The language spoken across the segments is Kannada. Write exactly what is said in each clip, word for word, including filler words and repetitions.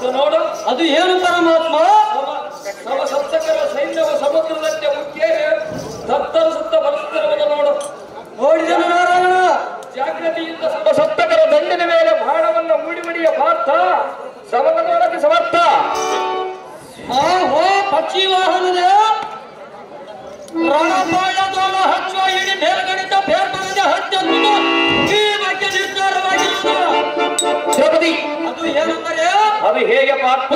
ನೋಡು ಅದು ಏನು ಪರಮಾತ್ಮ? ನಮ್ಮ ಸಪ್ತಕರ ಸೈನ್ಯವ ಸಮುದ್ರದಂತೆ ಉಕ್ಕೇರಿ ತತ್ತರಿಸುತ್ತ ಬರುತ್ತಿರುವುದು ನೋಡು. ನೋಡಿದನು ನಾರಾಯಣ. ಜಾಗೃತಿಯಿಂದ ನಮ್ಮ ಸಪ್ತಕರ ದಂಡಿನ ಮೇಲೆ ಬಾಣವನ್ನು ಮೂಡಿಮಡಿಯ ಪಾರ್ಥ ಸಮಗದೊಳಗೆ ಸಮರ್ಥ. ಆ ಹೋ ಪಕ್ಷಿ ವಾಹನದ ರಣಪಾಯದೋಳ ಹಚ್ಚುವ ಇಡೀ ಮೇಲ್ಗಣಿತ ಬೇರ್ಪಡಿದ ಹತ್ಯೆಂಬುದು ಈ ಬಗ್ಗೆ ನಿರ್ಧಾರವಾಗಿರುವುದು. ದ್ರೌಪದಿ, ಅದು ಏನೆಂದರೆ ಅದು ಹೇಗೆ ಪಾರ್ಥ?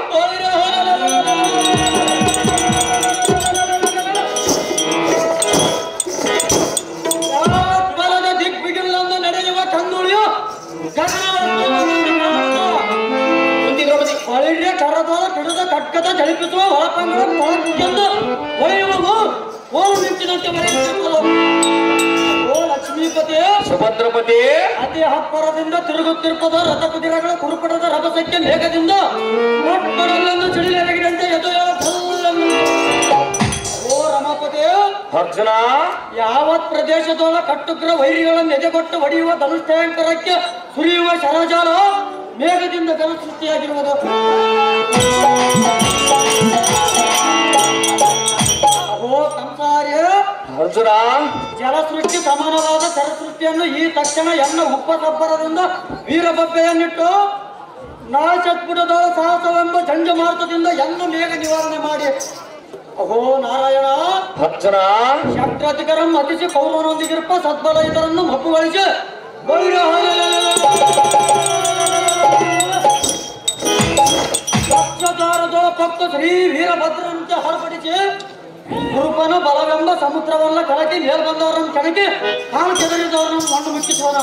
ಬಲದ ದಿಗ್ಬಿಗಿಲ್ಲೊಂದು ನಡೆಯುವ ಕಂದುಳಿಯು ಒಳ್ಳೆ ಕರದೋಳ ಬಿಡದ ಕಟ್ಕದ ಜಳಿಪಿಸುವ ಹೊಳಪಂಗಳ ತೊಳಕೆಂದು ಹೊಳೆಯುವುದು ಓಲು ಮಿಂಚಿನಂತೆ ಮರೆಯುತ್ತಿರುವುದು. ಓ ಲಕ್ಷ್ಮೀಪತಿ ಸುಭದ್ರಪತಿ, ಅತಿ ಹಪ್ಪರದಿಂದ ತಿರುಗುತ್ತಿರುತ್ತದೆ ರಥ ಕುದಿರಗಳ ಕುರುಪಡದ ರಭಸಕ್ಕೆ ಮೇಘದಿಂದ ಮೊಟ್ಟಡಲ್ಲನ್ನು ಚಿಡಿಲೆರಗಿದಂತೆ ಎದುರ ಓ ರಮಾಪತಿ ಅರ್ಜುನ, ಯಾವತ್ ಪ್ರದೇಶದೊಳ ಕಟ್ಟುಗ್ರ ವೈರಿಗಳನ್ನು ಎದೆಗೊಟ್ಟು ಹೊಡೆಯುವ ಧನುಷ್ಠಾಂಕರಕ್ಕೆ ಸುರಿಯುವ ಶರಜಾಲ ಮೇಘದಿಂದ ಜಲ ಸೃಷ್ಟಿಯಾಗಿರುವುದು. ಓ ಸಂಸಾರ್ಯ ಅರ್ಜುನ, ಜಲಸೃಷ್ಟಿ ಸಮಾನವಾದ ಸರಸೃಷ್ಟಿಯನ್ನು ಈ ತಕ್ಷಣ ಎನ್ನ ಉಪಸಬ್ಬರದಿಂದ ವೀರಬಬ್ಬೆಯನ್ನಿಟ್ಟು ನಾಶಸ್ಫುಟದ ಸಾಹಸವೆಂಬ ಜಂಜಮಾರ್ತದಿಂದ ಎನ್ನ ಮೇಘ ನಿವಾರಣೆ ಮಾಡಿ. ಅಹೋ ನಾರಾಯಣ, ಅರ್ಜುನ, ಶಕ್ರಾಧಿಕರಂ ಅತಿಶಿ ಕೌರವನೊಂದಿಗಿರುಪ ಸದ್ಬಲ ಇದರನ್ನು ಮಬ್ಬುಗೊಳಿಸಿ ಪಕ್ಷದಾರದೊಳ ಪಕ್ಕ ಶ್ರೀ ವೀರಭದ್ರಂತೆ ಹೊರಪಡಿಸಿ ಗುರುಪನ ಬಲವೆಂಬ ಸಮುದ್ರವನ್ನ ಕಳಕಿ ಮೇಲ್ ಬಂದವರನ್ನು ಕೆಣಕಿ ಕಾಲು ಕೆದರಿದವರನ್ನು ಮಣ್ಣು ಮುಚ್ಚಿಸೋಣ.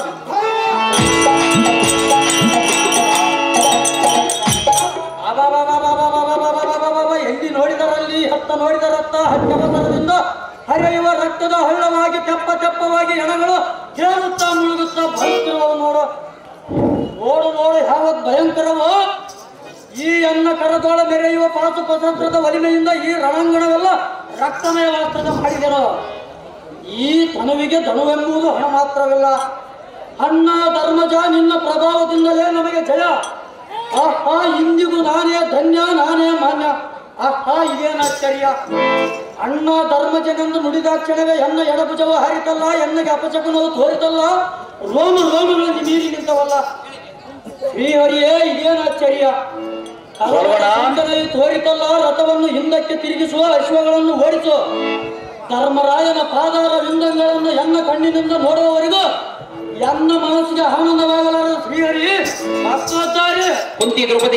ಎಲ್ಲಿ ನೋಡಿದರಲ್ಲಿ ಹತ್ತ ನೋಡಿದರತ್ತ ಹಚ್ಚವಸರದಿಂದ ಹರಿಯುವ ರಕ್ತದ ಹಳ್ಳವಾಗಿ ತೆಪ್ಪ ತೆಪ್ಪವಾಗಿ ಎಣಗಳು ಕೇಳುತ್ತಾ ಮುಳುಗುತ್ತಾ ಬರುತ್ತಿರುವ ನೋಡು. ನೋಡು ನೋಡು ಯಾವತ್ ಭಯಂಕರವೋ ಈ ಅನ್ನ ಕರದೋಳ ಮೆರೆಯುವ ಪಾಸು ಪಸಂತ್ರದ ಒಲಿಮೆಯಿಂದ ಈ ರಣಾಂಗಣವೆಲ್ಲ ರಕ್ತಮಯ ವಾಸ್ತದ ಮಾಡಿದರು. ಈ ತನುವಿಗೆ ಧನುವೆಂಬುದು ಹಣ ಮಾತ್ರವಿಲ್ಲ. ಅನ್ನ ಧರ್ಮಜ ನಿನ್ನ ಪ್ರಭಾವದಿಂದಲೇ ನಮಗೆ ಜಯ. ಆಹಾ ಇಂದಿಗೂ ನಾನೇ ಧನ್ಯ, ನಾನೇ ಮಾನ್ಯ. ಆಹಾ ಇದೇನಾಶ್ಚರ್ಯ. ಅಣ್ಣ ಧರ್ಮಜನೆಂದು ನುಡಿದಾಕ್ಷಣವೇ ಎನ್ನ ಎಡಭುಜವ ಹರಿತಲ್ಲ, ಎನ್ನಗೆ ಅಪಶಕುನವು ತೋರಿತಲ್ಲ, ರೋಮ ರೋಮಗಳಲ್ಲಿ ನೀರಿ ನಿಂತವಲ್ಲ. ಶ್ರೀಹರಿಯೇ ಇದೇನಾಶ್ಚರ್ಯ. ತೋರಿತಲ್ಲ, ರಥವನ್ನು ಹಿಂದಕ್ಕೆ ತಿರುಗಿಸುವ ಅಶ್ವಗಳನ್ನು ಓಡಿಸು. ಧರ್ಮರಾಯನ ಪಾದಾರ ವಿಂದಂಗಳನ್ನು ಎನ್ನ ಕಣ್ಣಿನಿಂದ ನೋಡುವವರೆಗೂ ಎನ್ನ ಮನಸ್ಸಿಗೆ ಆನಂದವಾಗಲಾರ ಶ್ರೀಹರಿ ಭಕ್ತಾಚಾರ್ಯ. ಕುಂತಿ ದ್ರೌಪದಿ,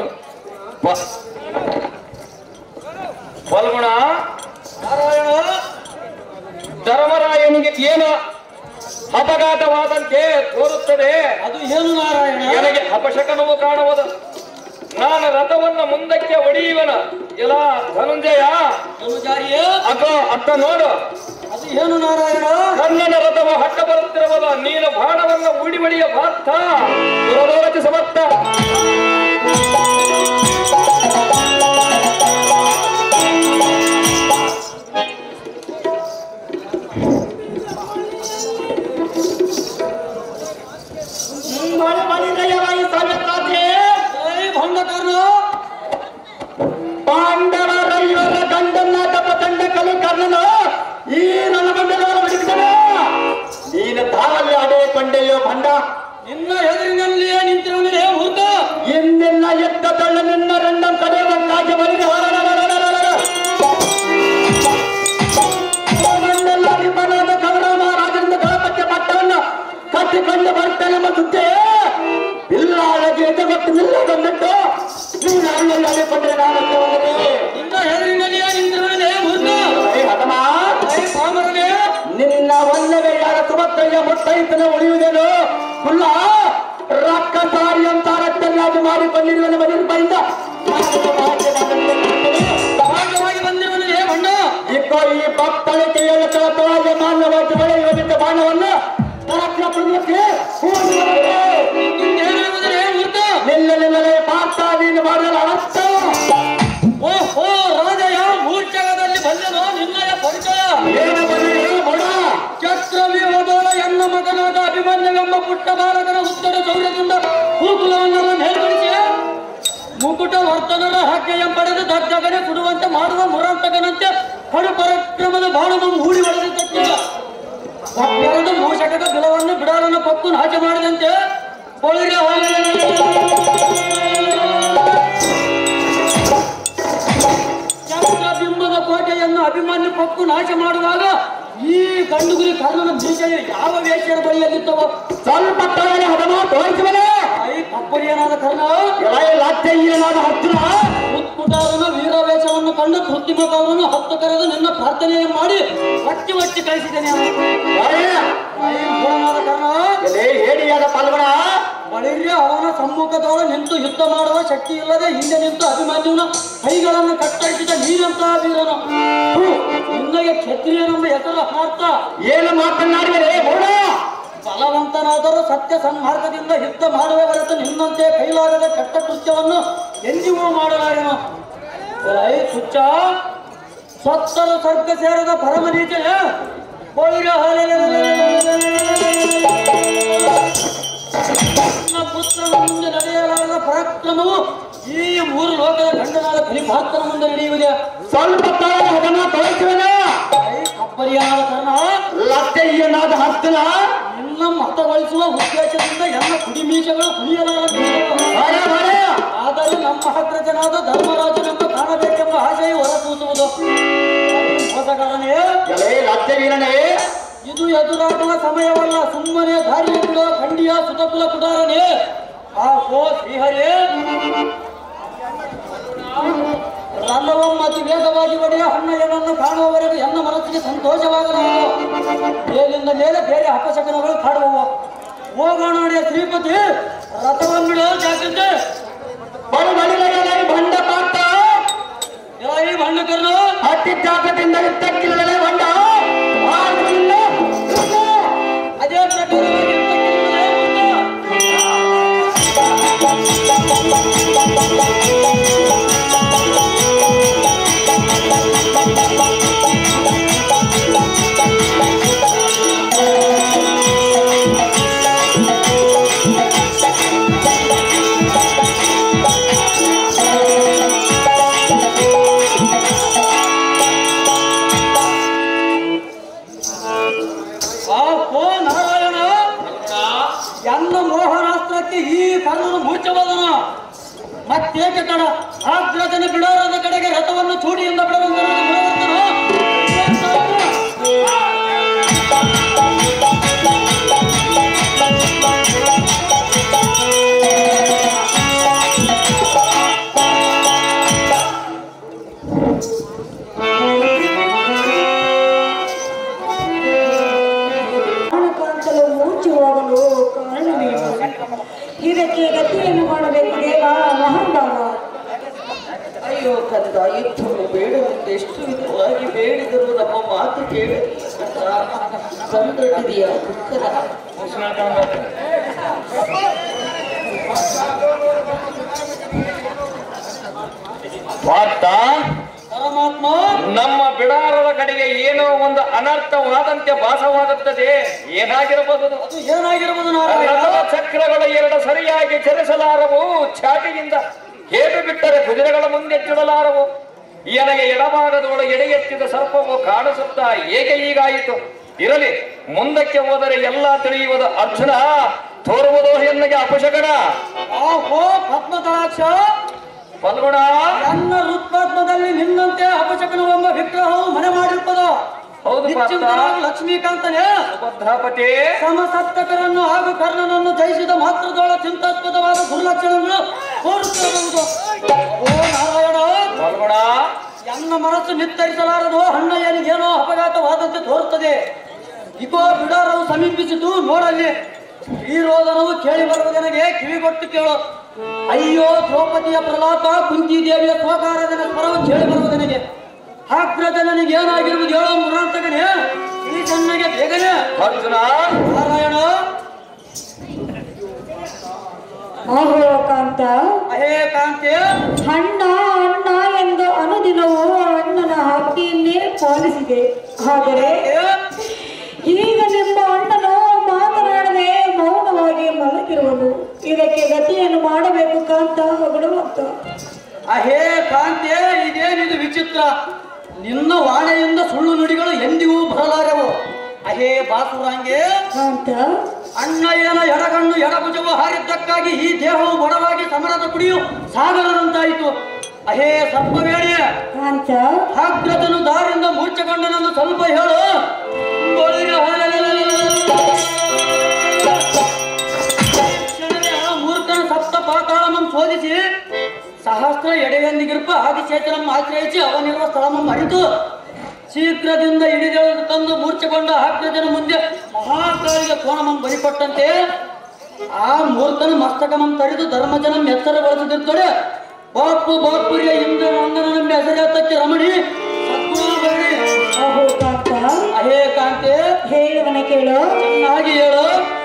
ಫಲ್ಗುಣ, ನಾರಾಯಣ, ಧರ್ಮರಾಯನಿಗೆ ಏನು ಅಪಘಾತವಾದಂತೆ ತೋರುತ್ತದೆ. ಅದು ಏನು ನಾರಾಯಣ? ನನಗೆ ಅಪಶಕನವು ಕಾಣುವುದು. ನಾನು ರಥವನ್ನ ಮುಂದಕ್ಕೆ ಒಡೆಯುವನ ಎಲ್ಲ ಧನುಂಜಯ ಧನುಜಾರಿಯೇ ಅಕ್ಕ ಅತ್ತ ನೋಡು. ಅದು ಏನು ನಾರಾಯಣ? ಕಣ್ಣನ ರಥವು ಹಟ್ಟ ಬರುತ್ತಿರುವುದು. ನೀನು ಬಾಣವನ್ನ ಉಡಿ ಬಡಿಯ ಪಾರ್ಥ ದುರದೋರಕ್ಕೆ ಸಮರ್ಥ. ಪಾಂಡವರ ಗಂಡನ್ನ ತಪ್ಪ ತಂಡ ಕಲಿ ಕರ್ಣನು ಈ ನನ್ನ ಬಂಡಲವರ ಬಿಡಿಸಿದನು. ನೀನು ತಾವಲ್ಲಿ ಅಡೇ ಕೊಂಡೆಯೋ ಬಂಡ. ನಿನ್ನ ಎದುರಿನಲ್ಲಿಯೇ ನಿಂತಿರುವುದೇ ಹೂತ. ಎಂದೆಲ್ಲ ಎತ್ತ ತಳ್ಳ ನಿನ್ನ ರಂಡಂ ಕಡೆಯೊಂದಾಗಿ ಬಲಿಗೆ ಮಂಡೆಲ್ಲ ನಿಮ್ಮನಾದ ಕೌರವ ಮಹಾರಾಜರಿಂದ ಗಣಪತಿ ಪಟ್ಟವನ್ನು ಕಟ್ಟಿಕೊಂಡು ಬರ್ತೇನೆಂಬ ಸುದ್ದಿ ಬಿಲ್ಲಾಳಗೆ ಎದೆಗೊಟ್ಟು ನಿಲ್ಲದನ್ನಿಟ್ಟು ನೀನು ಅಲ್ಲಲ್ಲಿ ಅಡೆಕೊಂಡ್ರೆ ನಾನು ನಿನ್ನ ಹೆದರಿನಲ್ಲಿಯೇ ನಿಂತಿರುವುದೇ ಹೂತ. ನಿನ್ನ ಒಳ್ಳೆಯ ಯಾರ ಸುಭದ್ರೆಯ ಮುತ್ತೈತನ ಉಳಿಯುವುದೇನು ಕುಲ್ಲ ರಕ್ಕಸಾರಿ ಅಂತ ರಕ್ತನ್ನಾಗಿ ಮಾಡಿಕೊಂಡಿರುವನು ಮನಿರ್ಬೈಂದ ಭಾಗವಾಗಿ ಬಂದಿರುವನೇ ಬಣ್ಣ. ಇಕ್ಕೋ ಈ ಭಕ್ತಳಿಕೆಯಲ್ಲಿ ಕಳತವಾಗಿ ಮಾನ್ಯವಾಗಿ ಬೆಳೆಯುವುದಿದ್ದ ಬಾಣವನ್ನು ನಿಲ್ಲ ನಿಲ್ಲಲೇ ಪಾರ್ಥ ನೀನು ಮಾಡಲು ಅರ್ಥ. ಓಹೋ ರಾಜಯ ಮೂರ್ಛಗದಲ್ಲಿ ಬಂದನು ನಿನ್ನಯ ಪರಿಚಯ ಏನು ಬಂದಿದೆ ಬಡ. ಚಕ್ರವ್ಯೂಹದೋಳ ಎನ್ನ ಮಗನಾದ ಅಭಿಮನ್ಯುವೆಂಬ ಪುಟ್ಟ ಬಾಲಕನ ಉತ್ತರ ಶೌರ್ಯದಿಂದ ಹೂಕುಲವನ್ನೆಲ್ಲ ಮೇಲ್ಪಡಿಸಿ ಮುಕುಟ ವರ್ತನರ ಹಾಕ್ಯ ಪಡೆದು ದಗ್ಧಗನೆ ಸುಡುವಂತೆ ಮಾಡುವ ಮುರಾಂತಕನಂತೆ ಕಡು ಪರಾಕ್ರಮದ ಬಾಣವನ್ನು ಹೂಡಿ ಒಳಗೆ ತಟ್ಟಿದ ಎರಡು ಮೂಷಕದ ಬಿಲವನ್ನು ಬಿಡಾಲನ್ನು ಪಕ್ಕು ನಾಶ ಮಾಡಿದಂತೆ ಬಳಿರ ಬಿಂಬದ ಕೋಟೆಯನ್ನು ಅಭಿಮನ್ಯು ಪಕ್ಕು ನಾಶ ಮಾಡುವಾಗ ಈ ಗಂಡುಗುರಿ ಕರ್ಣನ ಬೀಜ ಯಾವ ವೇಷರ ಬಳಿಯಲ್ಲಿದ್ದವ ಸ್ವಲ್ಪ ಹದಮ ತೋರಿಸುವನೆ ಐ ಕಪ್ಪರಿಯನಾದ ಕರ್ಣ ಲಾತ್ಯನಾದ ಹತ್ತಿರ ಉತ್ಕುಟಾರನ ವೀರವೇಷವನ್ನು ಕಂಡು ಕೃತ್ರಿಮಕವನ್ನು ಹತ್ತು ಕರೆದು ನಿನ್ನ ಪ್ರಾರ್ಥನೆಯನ್ನು ಮಾಡಿ ಒಟ್ಟಿ ಒಟ್ಟಿ ಕಳಿಸಿದ್ದೇನೆ ಭೂನಾದ ಕರ್ಣ ಹೇಡಿಯಾದ ಪಾಲ್ಗೊಣ ಬಳಿರ್ಯ ಅವನ ಸಮ್ಮುಖದೊಳ ನಿಂತು ಯುದ್ಧ ಮಾಡುವ ಶಕ್ತಿ ಇಲ್ಲದೆ ಹಿಂದೆ ನಿಂತು ಅಭಿಮನ್ಯುನ ಕೈಗಳನ್ನು ಕತ್ತರಿಸಿದ ನೀನಂತ ವೀರನು ನಿನ್ನಗೆ ಕ್ಷತ್ರಿಯನೆಂಬ ಹೆಸರು ಅರ್ಥ ಏನು ಮಾತನಾಡಿದರೆ ಬಲವಂತನಾದರೂ ಸತ್ಯ ಸನ್ಮಾರ್ಗದಿಂದ ಯುದ್ಧ ಮಾಡುವ ಹೊರತು ನಿನ್ನಂತೆ ಕೈಲಾಗದ ಕೆಟ್ಟ ಕೃತ್ಯವನ್ನು ಎಂದಿಗೂ ಮಾಡಲಾರೆನು ಸುಚ್ಚ ಸತ್ತರು ಸ್ವರ್ಗ ಸೇರದ ಪರಮನೀಚನೆ ಪುತ್ರನ ಮುಂದೆ ನಡೆಯಲಾರದ ಪರಾಕ್ರಮವು ಈ ಮೂರು ಲೋಕದ ಗಂಡನಾದ ಕಲಿಭಾತನ ಮುಂದೆ ನಡೆಯುವುದೇ ಸ್ವಲ್ಪ ಹದಮ ತೋರಿಸುವನೆ ಅಪ್ಪರಿಯಾದ ಕಾರಣ ಲತ್ತೆಯನಾದ ಹತ್ತಿರ ನಿನ್ನ ಮತಗೊಳಿಸುವ ಉದ್ದೇಶದಿಂದ ಎಲ್ಲ ಕುಡಿಮೀಸಗಳು ಕುಣಿಯಲಾರ ಆದರೆ ನಮ್ಮ ಅಗ್ರಜನಾದ ಧರ್ಮರಾಜನೆಂಬ ಕಾಣಬೇಕೆಂಬ ಆಶೆಯು ಹೊರಸೂಸುವುದು ಮೋಸಗಾರನೇ ಲತ್ತೆ ವೀರನೇ ಇದು ಎದುರಾಗುವ ಸಮಯವಲ್ಲ ಸುಮ್ಮನೆ ದಾರಿ ಬಿಡೋ ಖಂಡಿಯ ಸುತಕುಲ ಕುಡಾರನೇ ಆ ಹೋ ಶ್ರೀಹರೇ ರಂಗವಂ ಅತಿ ವೇಗವಾಗಿ ಒಡೆಯ ಹಣ್ಣಯ್ಯನನ್ನು ಕಾಣುವವರೆಗೂ ಎನ್ನ ಮನಸ್ಸಿಗೆ ಸಂತೋಷವಾಗಲಾರದು ಮೇಲಿಂದ ಮೇಲೆ ಬೇರೆ ಅಪಶಕನಗಳು ಕಾಡುವವು ಹೋಗೋಣ ನಡೆಯ ಶ್ರೀಪತಿ ರಥವನ್ನಿಡೋ ಜಾಗ್ರತೆ ಬಂಡ ಪಾತ್ರ ಈ ಭಂಡಕರನು ಅತಿ ಜಾಗದಿಂದ ಇದ್ದಕ್ಕಿಲ್ಲದೆ ಬಂಡ ಅದೇ ಪ್ರಕಾರವಾಗಿ ಮತ್ತೇಕೆ ತಡ ಆಗ್ರಜನ ಬಿಡಾರದ ಕಡೆಗೆ ರಥವನ್ನು ಚೂಡಿಯಿಂದ ಬಿಡಬಂದ ಮೂರ್ಛೆ ಹೋಗಲು ಕಾರಣವೇನು? ಇದಕ್ಕೆ ಗತಿಯನ್ನು ಮಾಡಬೇಕು ದೇವ ಮಹಾಭಾವ. ಅಯ್ಯೋ ಕಂದ, ಯುದ್ಧವು ಬೇಡವೆಂದು ಎಷ್ಟು ವಿಧವಾಗಿ ಬೇಡಿದರೂ ನಮ್ಮ ಮಾತು ಕೇಳಲಿ. ಬಂದೊಡ್ಡಿದೆಯ ದುಃಖದ ಪಾರ್ಥ, ಪರಮಾತ್ಮ ನಮ್ಮ ಬಿಡಾರದ ಕಡೆಗೆ ಏನೋ ಒಂದು ಅನರ್ಥವಾದಂತೆ ಭಾಸವಾಗುತ್ತದೆ. ಏನಾಗಿರಬಹುದು? ಅದು ಏನಾಗಿರಬಹುದು ನಾರಾಯಣ? ರಥದ ಚಕ್ರಗಳು ಎರಡು ಸರಿಯಾಗಿ ಚಲಿಸಲಾರವು. ಚಾಟಿಯಿಂದ ಹೇಗೆ ಬಿಟ್ಟರೆ ಕುದುರೆಗಳ ಮುಂದೆ ಚಿಡಲಾರವು. ನನಗೆ ಎಡಭಾಗದೊಳ ಎಡೆಯೆತ್ತಿದ ಸರ್ಪವು ಕಾಣಿಸುತ್ತಾ ಹೇಗೆ ಹೀಗಾಯಿತು? ಇರಲಿ, ಮುಂದಕ್ಕೆ ಹೋದರೆ ಎಲ್ಲ ತಿಳಿಯುವುದು. ಅರ್ಜುನ ತೋರುವುದು ಎನ್ನಗೆ ಅಪಶಕನ. ಆಹೋ ಪದ್ಮದಾಕ್ಷ, ಫಲ್ಗುಣ, ನನ್ನ ಹೃತ್ಪದ್ಮದಲ್ಲಿ ನಿನ್ನಂತೆ ಅಪಶಕನವೆಂಬ ವಿಗ್ರಹವು ಮನೆ ಮಾಡಿರುತ್ತದೆ. ಹೌದು ಲಕ್ಷ್ಮೀಕಾಂತನೇ, ಸುಭದ್ರಾಪತಿ, ಸಮಸಪ್ತಕರನ್ನು ಹಾಗೂ ಕರ್ಣನನ್ನು ಜಯಿಸಿದ ಮಾತ್ರದೊಳ ಚಿಂತಾಸ್ಪದವಾದ ದುರ್ಲಕ್ಷಣಗಳು ತೋರುತ್ತಿರಬಹುದು. ಓ ನಾರಾಯಣ, ಫಲ್ಗುಣ, ಎನ್ನ ಮನಸ್ಸು ನಿತ್ತರಿಸಲಾರದು. ಹಣ್ಣಯ್ಯನಿಗೇನೋ ಅಪಘಾತವಾದಂತೆ ತೋರುತ್ತದೆ. ಇಗೋ ಬಿಡಾರವು ಸಮೀಪಿಸಿತು, ನೋಡಲ್ಲಿ. ಈ ರೋದನವು ಕೇಳಿ ಬರುವುದನಿಗೆ ಕಿವಿಗೊಟ್ಟು ಕೇಳು. ಅಯ್ಯೋ ದ್ರೌಪದಿಯ ಪ್ರಲಾಪ, ಕುಂತಿ ದೇವಿಯ ಸ್ವಕಾರದನ ಸ್ವರವು ಕೇಳಿ ಬರುವುದನಿಗೆ. ಆಗ್ರಜನಿಗೆ ಏನಾಗಿರುವುದು ಹೇಳೋ ಮುರಾಂತಕನೇ, ಈ ಚೆನ್ನಾಗೆ ಬೇಗನೆ. ಅರ್ಜುನ, ನಾರಾಯಣ, ಆಹೋ ಕಾಂತ, ಅಹೇ ಕಾಂತೆ, ಅಣ್ಣ ಅಣ್ಣ ಎಂದು ಅನುದಿನವೂ ಅಣ್ಣನ ಆಜ್ಞೆಯನ್ನೇ ಪಾಲಿಸಿದೆ. ಆದರೆ ಈಗ ನಿಮ್ಮ ಅಣ್ಣನು ಮಾತನಾಡದೆ ಮೌನವಾಗಿ ಮಲಗಿರುವುದು. ಇದಕ್ಕೆ ಗತಿಯನ್ನು ಮಾಡಬೇಕು ಕಾಂತ. ಹೊಗಡುವಂತ ಕಾಂತ. ಅಹೇ ಕಾಂತೆ, ಇದೇನಿದು ವಿಚಿತ್ರ. ನಿನ್ನ ವಾಣೆಯಿಂದ ಸುಳ್ಳು ನುಡಿಗಳು ಎಂದಿಗೂ ಬರಲಾರವು. ಅಹೇ ಬಾಸುರಾಂಗೆ, ಕಾಂತ ಅಣ್ಣಯ್ಯನ ಎಡಗಣ್ಣು ಎಡಭುಜವು ಹಾರಿದ್ದಕ್ಕಾಗಿ ಈ ದೇಹವು ಬಡವಾಗಿ ಸಮರದ ಕುಡಿಯು ಸಾಗರದಂತಾಯಿತು. ಅಹೇ ಸರ್ಪವೇಣಿ, ಕಾಂತ ಅಗ್ರಜನು ದಾರಿಯಿಂದ ಮೂರ್ಛೆಗೊಂಡನೆಂದು ಸ್ವಲ್ಪ ಹೇಳು. ಮೂರ್ಖನ ಸಪ್ತ ಪಾತಾಳಮಂ ಶೋಧಿಸಿ ಸಹಸ್ರ ಎಡೆಯೊಂದಿಗಿರ್ಪ ಆದಿಶೇಷನಂ ಆಶ್ರಯಿಸಿ ಅವನಿರುವ ಸ್ಥಳಮಂ ಅರಿತು ಶೀಘ್ರದಿಂದ ಹಿಡಿದೇಳು ತಂದು ಮೂರ್ಛೆಗೊಂಡ ಅಗ್ರಜನ ಮುಂದೆ ಮಹಾಕಾಳಿಗೆ ಕೋಣಮಂ ಬರಿಕೊಟ್ಟಂತೆ ಆ ಮೂರ್ಖನ ಮಸ್ತಕಮಂ ತರಿದು ಧರ್ಮಜನಂ ಎಚ್ಚರಗೊಳಿಸುತ್ತಿರ್ತಾರೆ. ಬಾಪು ಬಾಪುರಿಯ ಇಂದ್ರ ನಂದನ ಹೆಸರತ್ತಕ್ಕೆ ರಮಣಿ ಸದ್ಗುಣಿ. ಅಹೋ ಕಾಂತ, ಅಹೇ ಕಾಂತೆ, ಹೇಳುವನ ಕೇಳು. ಚೆನ್ನಾಗಿ ಹೇಳು.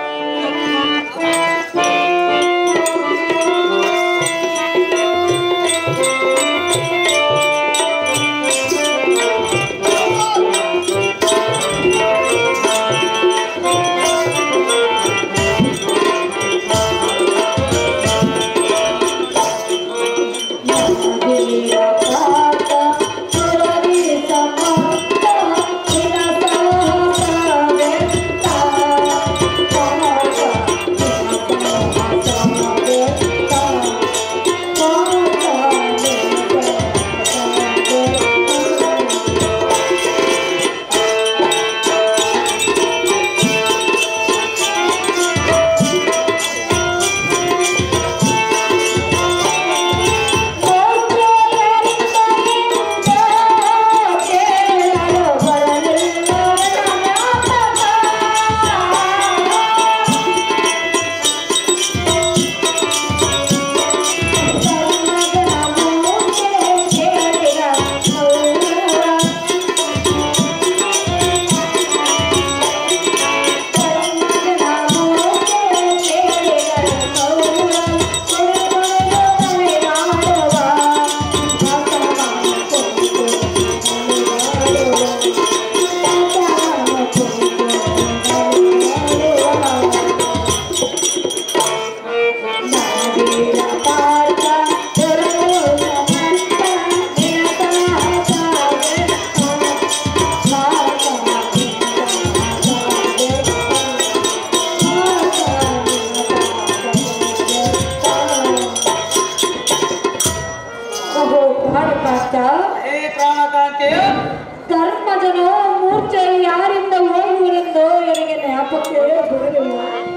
ಧರ್ಮಜನು ಮೂರ್ಛೆ ಯಾರಿಂದ ಹೋಗುವರೆಂದು ಇವರಿಗೆ ಜ್ಞಾಪಕ ಬರಲಿಲ್ಲ.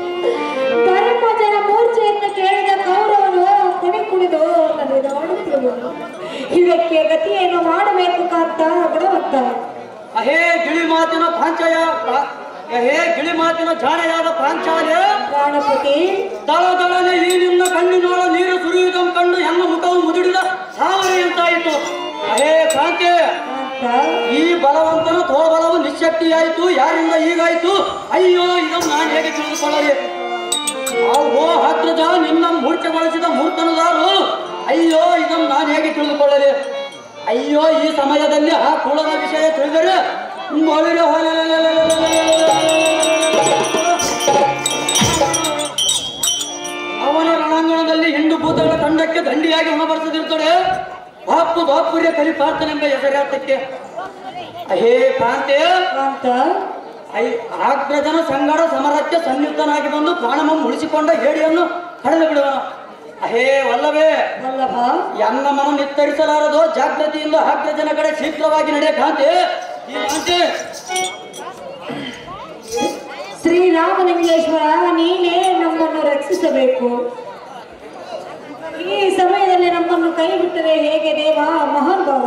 ಧರ್ಮಜನ ಮೂರ್ಛೆಯನ್ನು ಕೇಳಿದ ಕೌರವನು ಕುಣಿ ಕುಣಿದು ನಡೆದಾಡುತ್ತಿರುವನು. ಇದಕ್ಕೆ ಗತಿಯನ್ನು ಮಾಡಬೇಕು ಕಾಂತ ಗಣವತ್ತ. ಅಹೇ ಗಿಳಿ ಮಾತಿನ ಪಾಂಚಾಯ ಅಹೇ ಗಿಳಿ ಮಾತಿನ ಜಾಣೆಯಾದ ಪಾಂಚಾಲ್ಯ ಪ್ರಾಣಪತಿ, ದಳ ದಳನೆ ಈ ನಿನ್ನ ಕಣ್ಣಿನೊಳ ನೀರು ಸುರಿಯುವುದನ್ನು ಕಂಡು ಹೆಣ್ಣ ಮುಖವು ಮುದುಡಿದ ಸಾವರಿಯಂತಾಯಿತು. ಅಹೇ ಕಾಂತೆ, ಈ ಬಲವಂತನ ತೋಳಬಲವು ನಿಶ್ಶಕ್ತಿಯಾಯಿತು. ಯಾರಿಂದ ಹೀಗಾಯಿತು? ಅಯ್ಯೋ, ಇದನ್ನು ನಾನು ಹೇಗೆ ತಿಳಿದುಕೊಳ್ಳಲಿ? ಓ ಅಗ್ರಜ, ನಿನ್ನ ಮೂರ್ಛೆಗೊಳಿಸಿದ ಮೂರ್ತನುದಾರು. ಅಯ್ಯೋ, ಇದನ್ನು ನಾನು ಹೇಗೆ ತಿಳಿದುಕೊಳ್ಳಲಿ? ಅಯ್ಯೋ, ಈ ಸಮಯದಲ್ಲಿ ಆ ಕುಳದ ವಿಷಯ ತಿಳಿದರೆ ಅವನ ರಣಾಂಗಣದಲ್ಲಿ ಹಿಂಡು ಭೂತಗಳ ತಂಡಕ್ಕೆ ದಂಡಿಯಾಗಿ ಉಣಬಡಿಸದಿರ್ತಾರೆ. ಬಾಪು ಬಾಪುರ್ಯ ಕಲಿಪಾರ್ತನೆಂಬ ಹೆಸರಾತಕ್ಕೆ. ಅಹೇ ಕಾಂತೆ, ಕಾಂತ ಐ ಆಗ್ರಜನ ಸಂಗಡ ಸಮರಕ್ಕೆ ಸನ್ನಿಹಿತನಾಗಿ ಬಂದು ಪ್ರಾಣಮಂ ಉಳಿಸಿಕೊಂಡ ಹೇಡಿಯನ್ನು ಕಳೆದು ಬಿಡುವನು. ಅಹೇ ವಲ್ಲವೇ, ವಲ್ಲಭ, ಎನ್ನ ಮನ ನಿತ್ತರಿಸಲಾರದು. ಜಾಗೃತಿಯಿಂದ ಆಗ್ರಜನ ಕಡೆ ಶೀಘ್ರವಾಗಿ ನಡೆಯ ಕಾಂತೆ. ಈ ಕಾಂತೆ, ಶ್ರೀರಾಮಲಿಂಗೇಶ್ವರ, ನೀನೇ ನಮ್ಮನ್ನು ರಕ್ಷಿಸಬೇಕು. ಈ ಸಮಯದಲ್ಲಿ ನಮ್ಮನ್ನು ಕೈ ಬಿಟ್ಟರೆ ಹೇಗೆ ದೇವ ಮಹಾನುಭಾವ?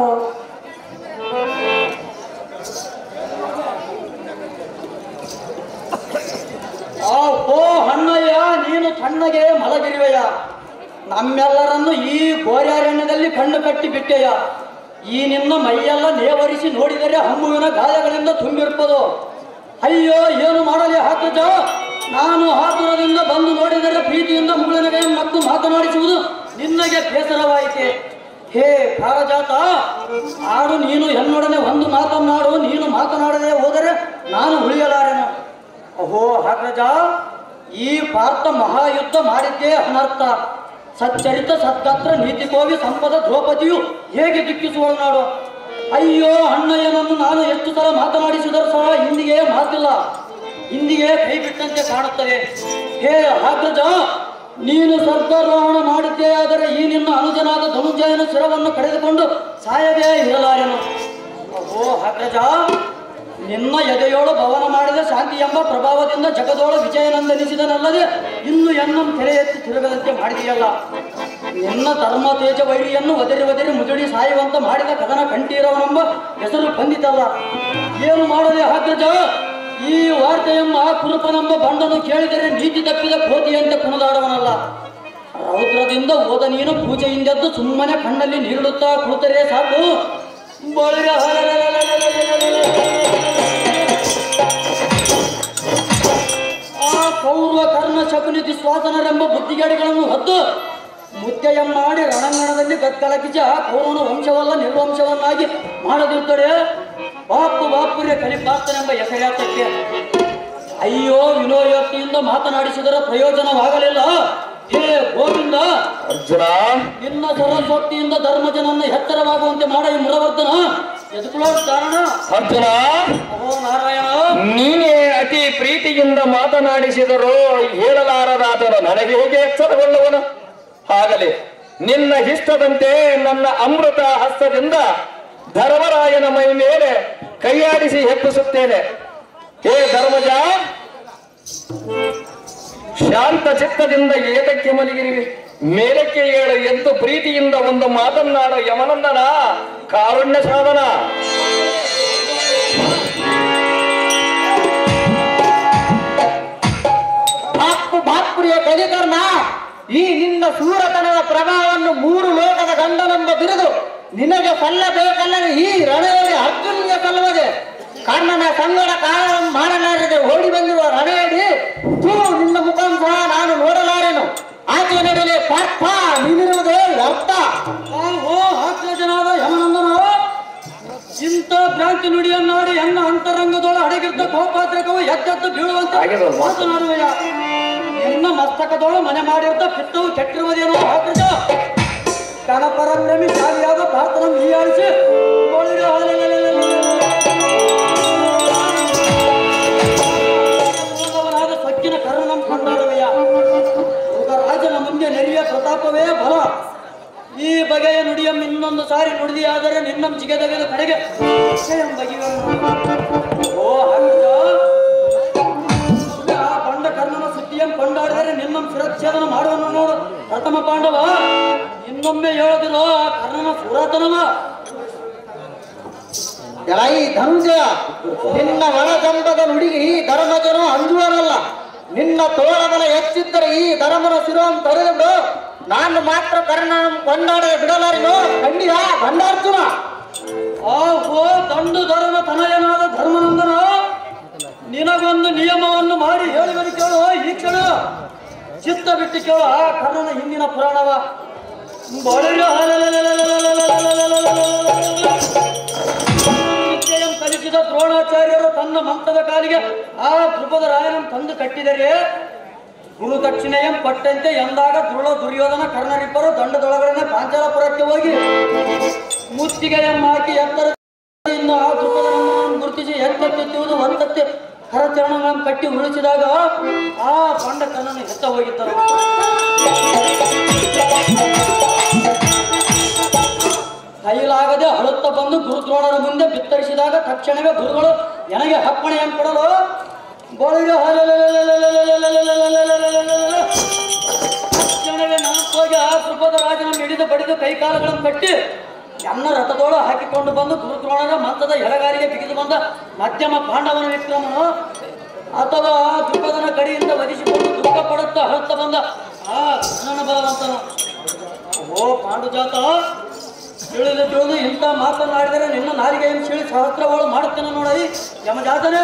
ಆ ಓ ಹಣ್ಣಯ್ಯ, ನೀನು ತಣ್ಣಗೆ ಮಲಗಿರುವೆಯ. ನಮ್ಮೆಲ್ಲರನ್ನು ಈ ಗೋರ್ಯಾರಣ್ಯದಲ್ಲಿ ಕಣ್ಣು ಕಟ್ಟಿ ಬಿಟ್ಟೆಯ. ಈ ನಿನ್ನ ಮೈಯೆಲ್ಲ ನೇವರಿಸಿ ನೋಡಿದರೆ ಹಮ್ಮುವಿನ ಗಾಯಗಳಿಂದ ತುಂಬಿರ್ಪದು. ಅಯ್ಯೋ, ಏನು ಮಾಡಲಿ ಹಾಕುತ್ತ? ನಾನು ಹಾತುರದಿಂದ ಬಂದು ನೋಡಿದರೆ ಪ್ರೀತಿಯಿಂದ ಮುಗುಳನಗೆ ಮತ್ತು ಮಾತನಾಡಿಸುವುದು ನಿನ್ನಗೆ ಬೇಸರವಾಯಿತೆ. ಹೇ ಭಾರಜಾತ, ಆಡು ನೀನು ಎನ್ನೊಡನೆ ಒಂದು ಮಾತನ್ನಾಡು. ನೀನು ಮಾತನಾಡದೆ ಹೋದರೆ ನಾನು ಉಳಿಯಲಾರೆನು. ಅಹೋ ಅಗ್ರಜ, ಈ ಪಾರ್ಥ ಮಹಾಯುದ್ಧ ಮಾಡಿದ್ದೇ ಅನರ್ಥ. ಸಚ್ಚರಿತ ಸದ್ಗಾತ್ರ ನೀತಿಕೋವಿ ಸಂಪದ ದ್ರೌಪದಿಯು ಹೇಗೆ ದುಃಖಿಸುವಳು ನಾಡು. ಅಯ್ಯೋ ಅಣ್ಣಯ್ಯನನ್ನು ನಾನು ಎಷ್ಟು ಸಲ ಮಾತನಾಡಿಸಿದರೂ ಸಹ ಇಂದಿಗೆ ಮಾತಿಲ್ಲ, ಇಂದಿಗೆ ಕೈ ಬಿಟ್ಟಂತೆ ಕಾಣುತ್ತದೆ. ಹೇ ಅಗ್ರಜ, ನೀನು ಸ್ವರ್ಗಾರೋಹಣ ಮಾಡಿದ್ದೇ ಆದರೆ ಈ ನಿನ್ನ ಅನುಜನಾದ ಧನುಂಜಯನ ಶಿರವನ್ನು ಕಳೆದುಕೊಂಡು ಸಾಯದೇ ಇರಲಾರೆನು. ಓ ಅಗ್ರಜ, ನಿನ್ನ ಎದೆಯೋಳು ಭವನ ಮಾಡಿದ ಶಾಂತಿ ಎಂಬ ಪ್ರಭಾವದಿಂದ ಜಗದೋಳು ವಿಜಯನಂದನಿಸಿದನಲ್ಲದೆ ಇನ್ನು ಎನ್ನಂ ತೆರೆ ಎತ್ತಿ ತಿರುಗದಂತೆ ಮಾಡಿದೆಯಲ್ಲ. ನಿನ್ನ ಧರ್ಮ ತೇಜ ವೈರಿಯನ್ನು ಒದರಿ ಒದರಿ ಮುದುಡಿ ಸಾಯುವಂತ ಮಾಡಿದ ಕದನ ಕಂಠೀರವನೆಂಬ ಹೆಸರು ಬಂದಿತಲ್ಲ. ಏನು ಮಾಡದೆ ಅಗ್ರಜ, ಈ ವಾರ್ತೆಯಮ್ಮ ಕುರುಪನೆಂಬ ಬಂಡನು ಕೇಳಿದರೆ ನೀತಿ ತಪ್ಪಿದ ಕೋತಿಯಂತೆ ಕುಣಿದಾಡವನಲ್ಲ. ರೌದ್ರದಿಂದ ಹೋದ ನೀನು ಪೂಜೆಯಿಂದದ್ದು ಸುಮ್ಮನೆ ಕಣ್ಣಲ್ಲಿ ನೀರುಡುತ್ತಾ ಕುಳಿತರೆ ಸಾಕು. ಬಳಿರ ಆ ಕೌರವ ಕರ್ಣ ಶಕುನಿ ದುಶ್ವಾಸನರೆಂಬ ಬುದ್ಧಿಗೇಡಿಗಳನ್ನು ಹೊತ್ತು ಮುದ್ದೆಯ ಮಾಡಿ ರಣಂಗಣದಲ್ಲಿ ಗದ್ದಲಗಿಸಿ ಆ ಕೌರವನ ವಂಶವಲ್ಲ ನಿರ್ವಂಶವನ್ನಾಗಿ ಮಾಡದಿರುತ್ತದೆ. ಬಾಪು ಬಾಪುರೇ ಕಲಿಪಾಸ್ತನೆಂಬ ಹೆಸರಾತಕ್ಕೆ. ಅಯ್ಯೋ, ವಿನೋಯೋಕ್ತಿಯಿಂದ ಮಾತನಾಡಿಸಿದರ ಪ್ರಯೋಜನವಾಗಲಿಲ್ಲ. ಹೇ ಗೋವಿಂದ ಅರ್ಜುನ, ನಿನ್ನ ಸರಸ್ವತಿಯಿಂದ ಧರ್ಮಜನನ್ನು ಎತ್ತರವಾಗುವಂತೆ ಮಾಡ ಈ ಮುರವರ್ಧನ ಎದುಕೊಳ್ಳೋ ಕಾರಣ. ಅರ್ಜುನ, ಓ ನಾರಾಯಣ, ನೀನೇ ಅತಿ ಪ್ರೀತಿಯಿಂದ ಮಾತನಾಡಿಸಿದರೂ ಹೇಳಲಾರದಾದರೂ ನನಗೆ ಹೇಗೆ ಎಚ್ಚರಗೊಳ್ಳುವನು? ಆಗಲಿ, ನಿನ್ನ ಇಷ್ಟದಂತೆ ನನ್ನ ಅಮೃತ ಹಸ್ತದಿಂದ ಧರ್ಮರಾಯನ ಮೈ ಮೇಲೆ ಕೈಯಾಡಿಸಿ ಹೆಪ್ಪಿಸುತ್ತೇನೆ. ಹೇ ಧರ್ಮಜ, ಶಾಂತ ಚಿತ್ತದಿಂದ ಏತಕ್ಕೆ ಮಲಗಿರಿವಿ? ಮೇಲಕ್ಕೆ ಏಳು ಎದ್ದು ಪ್ರೀತಿಯಿಂದ ಒಂದು ಮಾತನ್ನಾಡು ಯಮನಂದನ ಕಾರುಣ್ಯ ಸಾಧನ. ಬಾಪು ಬಾಪುರಿಯ ಕಲಿಕರ್ಣ, ಈ ನಿನ್ನ ಸೂರತನದ ಪ್ರಭಾವವನ್ನು ಮೂರು ಲೋಕದ ಗಂಡನೆಂಬ ಬಿರುದು ನಿನಗೆ ಸಲ್ಲಬೇಕಲ್ಲದೆ ಈ ರಣೇಡಿ ಅರ್ಜುನಿಗೆ ಸಲ್ಲುತ್ತದೆ. ಕರ್ಣನ ಸಂಗಡ ಕಾರಣವನ್ನು ಮಾಡಲಾರದೆ ಓಡಿ ಬಂದಿರುವ ರಣೇಡಿ ತೂ ನಿನ್ನ ಮುಖಂ ಸಹ ನಾನು ನೋಡಲಾರೆನು. ಆಚೆ ನಡೆಯಲೇ ಪಾರ್ಥ, ನೀನಿರುವುದೇ ವ್ಯರ್ಥ. ಓ ಆತ್ಮಜನಾದ ಯಮನಂದನ, ಇಂಥ ಭ್ರಾಂತಿ ನುಡಿಯನ್ನಾಡಿ ಎನ್ನ ಅಂತರಂಗದೊಳ ಅಡಗಿದ್ದ ಕೋಪಾತ್ರಕವು ಎದ್ದೆದ್ದು ಬೀಳುವಂತೆ ಮಾತನಾಡುವೆಯ. ಎನ್ನ ಮಸ್ತಕದೊಳು ಮನೆ ಮಾಡಿರ್ತ ಪಿತ್ತವು ಕೆಟ್ಟಿರುವುದೇನೋ ಆಕೃತ. ಗಣಪರಪ್ರೇಮಿ ಶಾಲಿಯಾದ ಭಾರತನನ್ನು ಹೀಯಾಳಿಸಿ ಸೊಕ್ಕಿನ ಕರ್ಣಂ ಕೊಂಡಾಡುವೆಯ. ರಾಜನ ಮುಂದೆ ನೆರೆಯ ಪ್ರತಾಪವೇ ಬಲ. ಈ ಬಗೆಯ ನುಡಿಯಂ ಇನ್ನೊಂದು ಸಾರಿ ನುಡಿದಿಯಾದರೆ ನಿನ್ನಂ ಜಿಗೆದಗೆದ ಕಡೆಗೆ ಓ ಹಂಗ ಆ ಬಂಡ ಕರ್ಣನ ಸುದ್ದಿಯಂ ಕೊಂಡಾಡಿದರೆ ನಿನ್ನಂ ಶಿರಚ್ಛೇದನ ಮಾಡುವನು ನೋಡು ಪ್ರಥಮ ಪಾಂಡವ. ಇನ್ನೊಮ್ಮೆ ಹೇಳದಿರೋ ಆ ಕರ್ಣನ ಪುರಾತನವ. ಎಲೈ ಧನುಂಜಯ, ನಿನ್ನ ಒಳಗಂಬದ ನುಡಿಗೆ ಈ ಧರ್ಮಜನು ಅಂಜುವನಲ್ಲ. ನಿನ್ನ ತೋಳಬಲ ಹೆಚ್ಚಿದ್ದರೆ ಈ ಧರ್ಮನ ಶಿರವನ್ನು ತೊರೆದು ನಾನು ಮಾತ್ರ ಕರ್ಣನ ಕೊಂಡಾಡದೆ ಬಿಡಲಾರಿನೋ ಖಂಡಿತ ಗಂಡಾರ್ಜುನ. ಆ ಹೋ ದಂಡು ಧರ್ಮ ತನಯನಾದ ಧರ್ಮನಂದನ, ನಿನಗೊಂದು ನಿಯಮವನ್ನು ಮಾಡಿ ಹೇಳಿವನು ಕೇಳು. ಈ ಕ್ಷಣ ಚಿತ್ತ ಬಿಟ್ಟು ಕೇಳು ಆ ಕರ್ಣನ ಹಿಂದಿನ ಪುರಾಣವ. ವಿದ್ಯೆಯನ್ನು ಕಲಿಸಿದ ದ್ರೋಣಾಚಾರ್ಯರು ತನ್ನ ಮಂತ್ರದ ಕಾಲಿಗೆ ಆ ಧ್ರುಪದ ರಾಯನನ್ನು ತಂದು ಕಟ್ಟಿದರೆ ಗುರು ದಕ್ಷಿಣೆಯಂ ಪಟ್ಟಂತೆ ಎಂದಾಗ ಧ್ರುಳ ದುರ್ಯೋಧನ ಕರ್ಣರಿಬ್ಬರು ದಂಡದೊಳಗಡೆ ಪಾಂಚಾಲಪುರಕ್ಕೆ ಹೋಗಿ ಮುತ್ತಿಗೆಯಂ ಹಾಕಿ ಎತ್ತರದಿಂದ ಆ ಧ್ರುಪದನನ್ನು ಗುರುತಿಸಿ ಎತ್ತೆತ್ತೆತ್ತುವುದು ಒಂದತ್ತೆ ಕರಚರಣಗಳನ್ನು ಕಟ್ಟಿ ಉಳಿಸಿದಾಗ ಆ ಪಾಂಡ ಕರ್ಣನು ಎತ್ತ ಹೋಗಿದ್ದರು. ಕೈಲಾಗದೆ ಅಳುತ್ತ ಬಂದು ಗುರುದ್ರೋಣರ ಮುಂದೆ ಬಿತ್ತರಿಸಿದಾಗ ತಕ್ಷಣವೇ ಗುರುಗಳು ನನಗೆ ಅಪ್ಪಣೆಯನ್ನು ಕೊಡಲು ಬೋಳಿಗೆ ತಕ್ಷಣವೇ ನಾನು ಹೋಗಿ ಆ ಧ್ರುಪದ ರಾಜನನ್ನು ಹಿಡಿದು ಬಡಿದು ಕೈಕಾಲುಗಳನ್ನು ಕಟ್ಟಿ ಎನ್ನ ರಥದೋಳು ಹಾಕಿಕೊಂಡು ಬಂದು ಗುರುದ್ರೋಣರ ಮಂತದ ಎಡಗಾರಿಗೆ ಬಿಗಿದು ಬಂದ ಮಧ್ಯಮ ಪಾಂಡವನ ವಿಕ್ರಮನು ಅಥವಾ ಆ ಧ್ರುಪದನ ಕಡೆಯಿಂದ ವಧಿಸಿಕೊಂಡು ದುಃಖ ಪಡುತ್ತಾ ಅಳುತ್ತ ಬಂದ ಆ ಕೃಷ್ಣನ ಬಲವಂತನು. ಓ ಪಾಂಡುಜಾತ, ತಿಳಿದು ತಿಳಿದು ಇಂಥ ಮಾತನಾಡಿದರೆ ನಿನ್ನ ನಾಲಿಗೆಯನ್ನು ಸೀಳಿ ಸಹಸ್ರವಾಳು ಮಾಡುತ್ತೇನೆ ನೋಡಿ ಯಮಜಾತನೇ.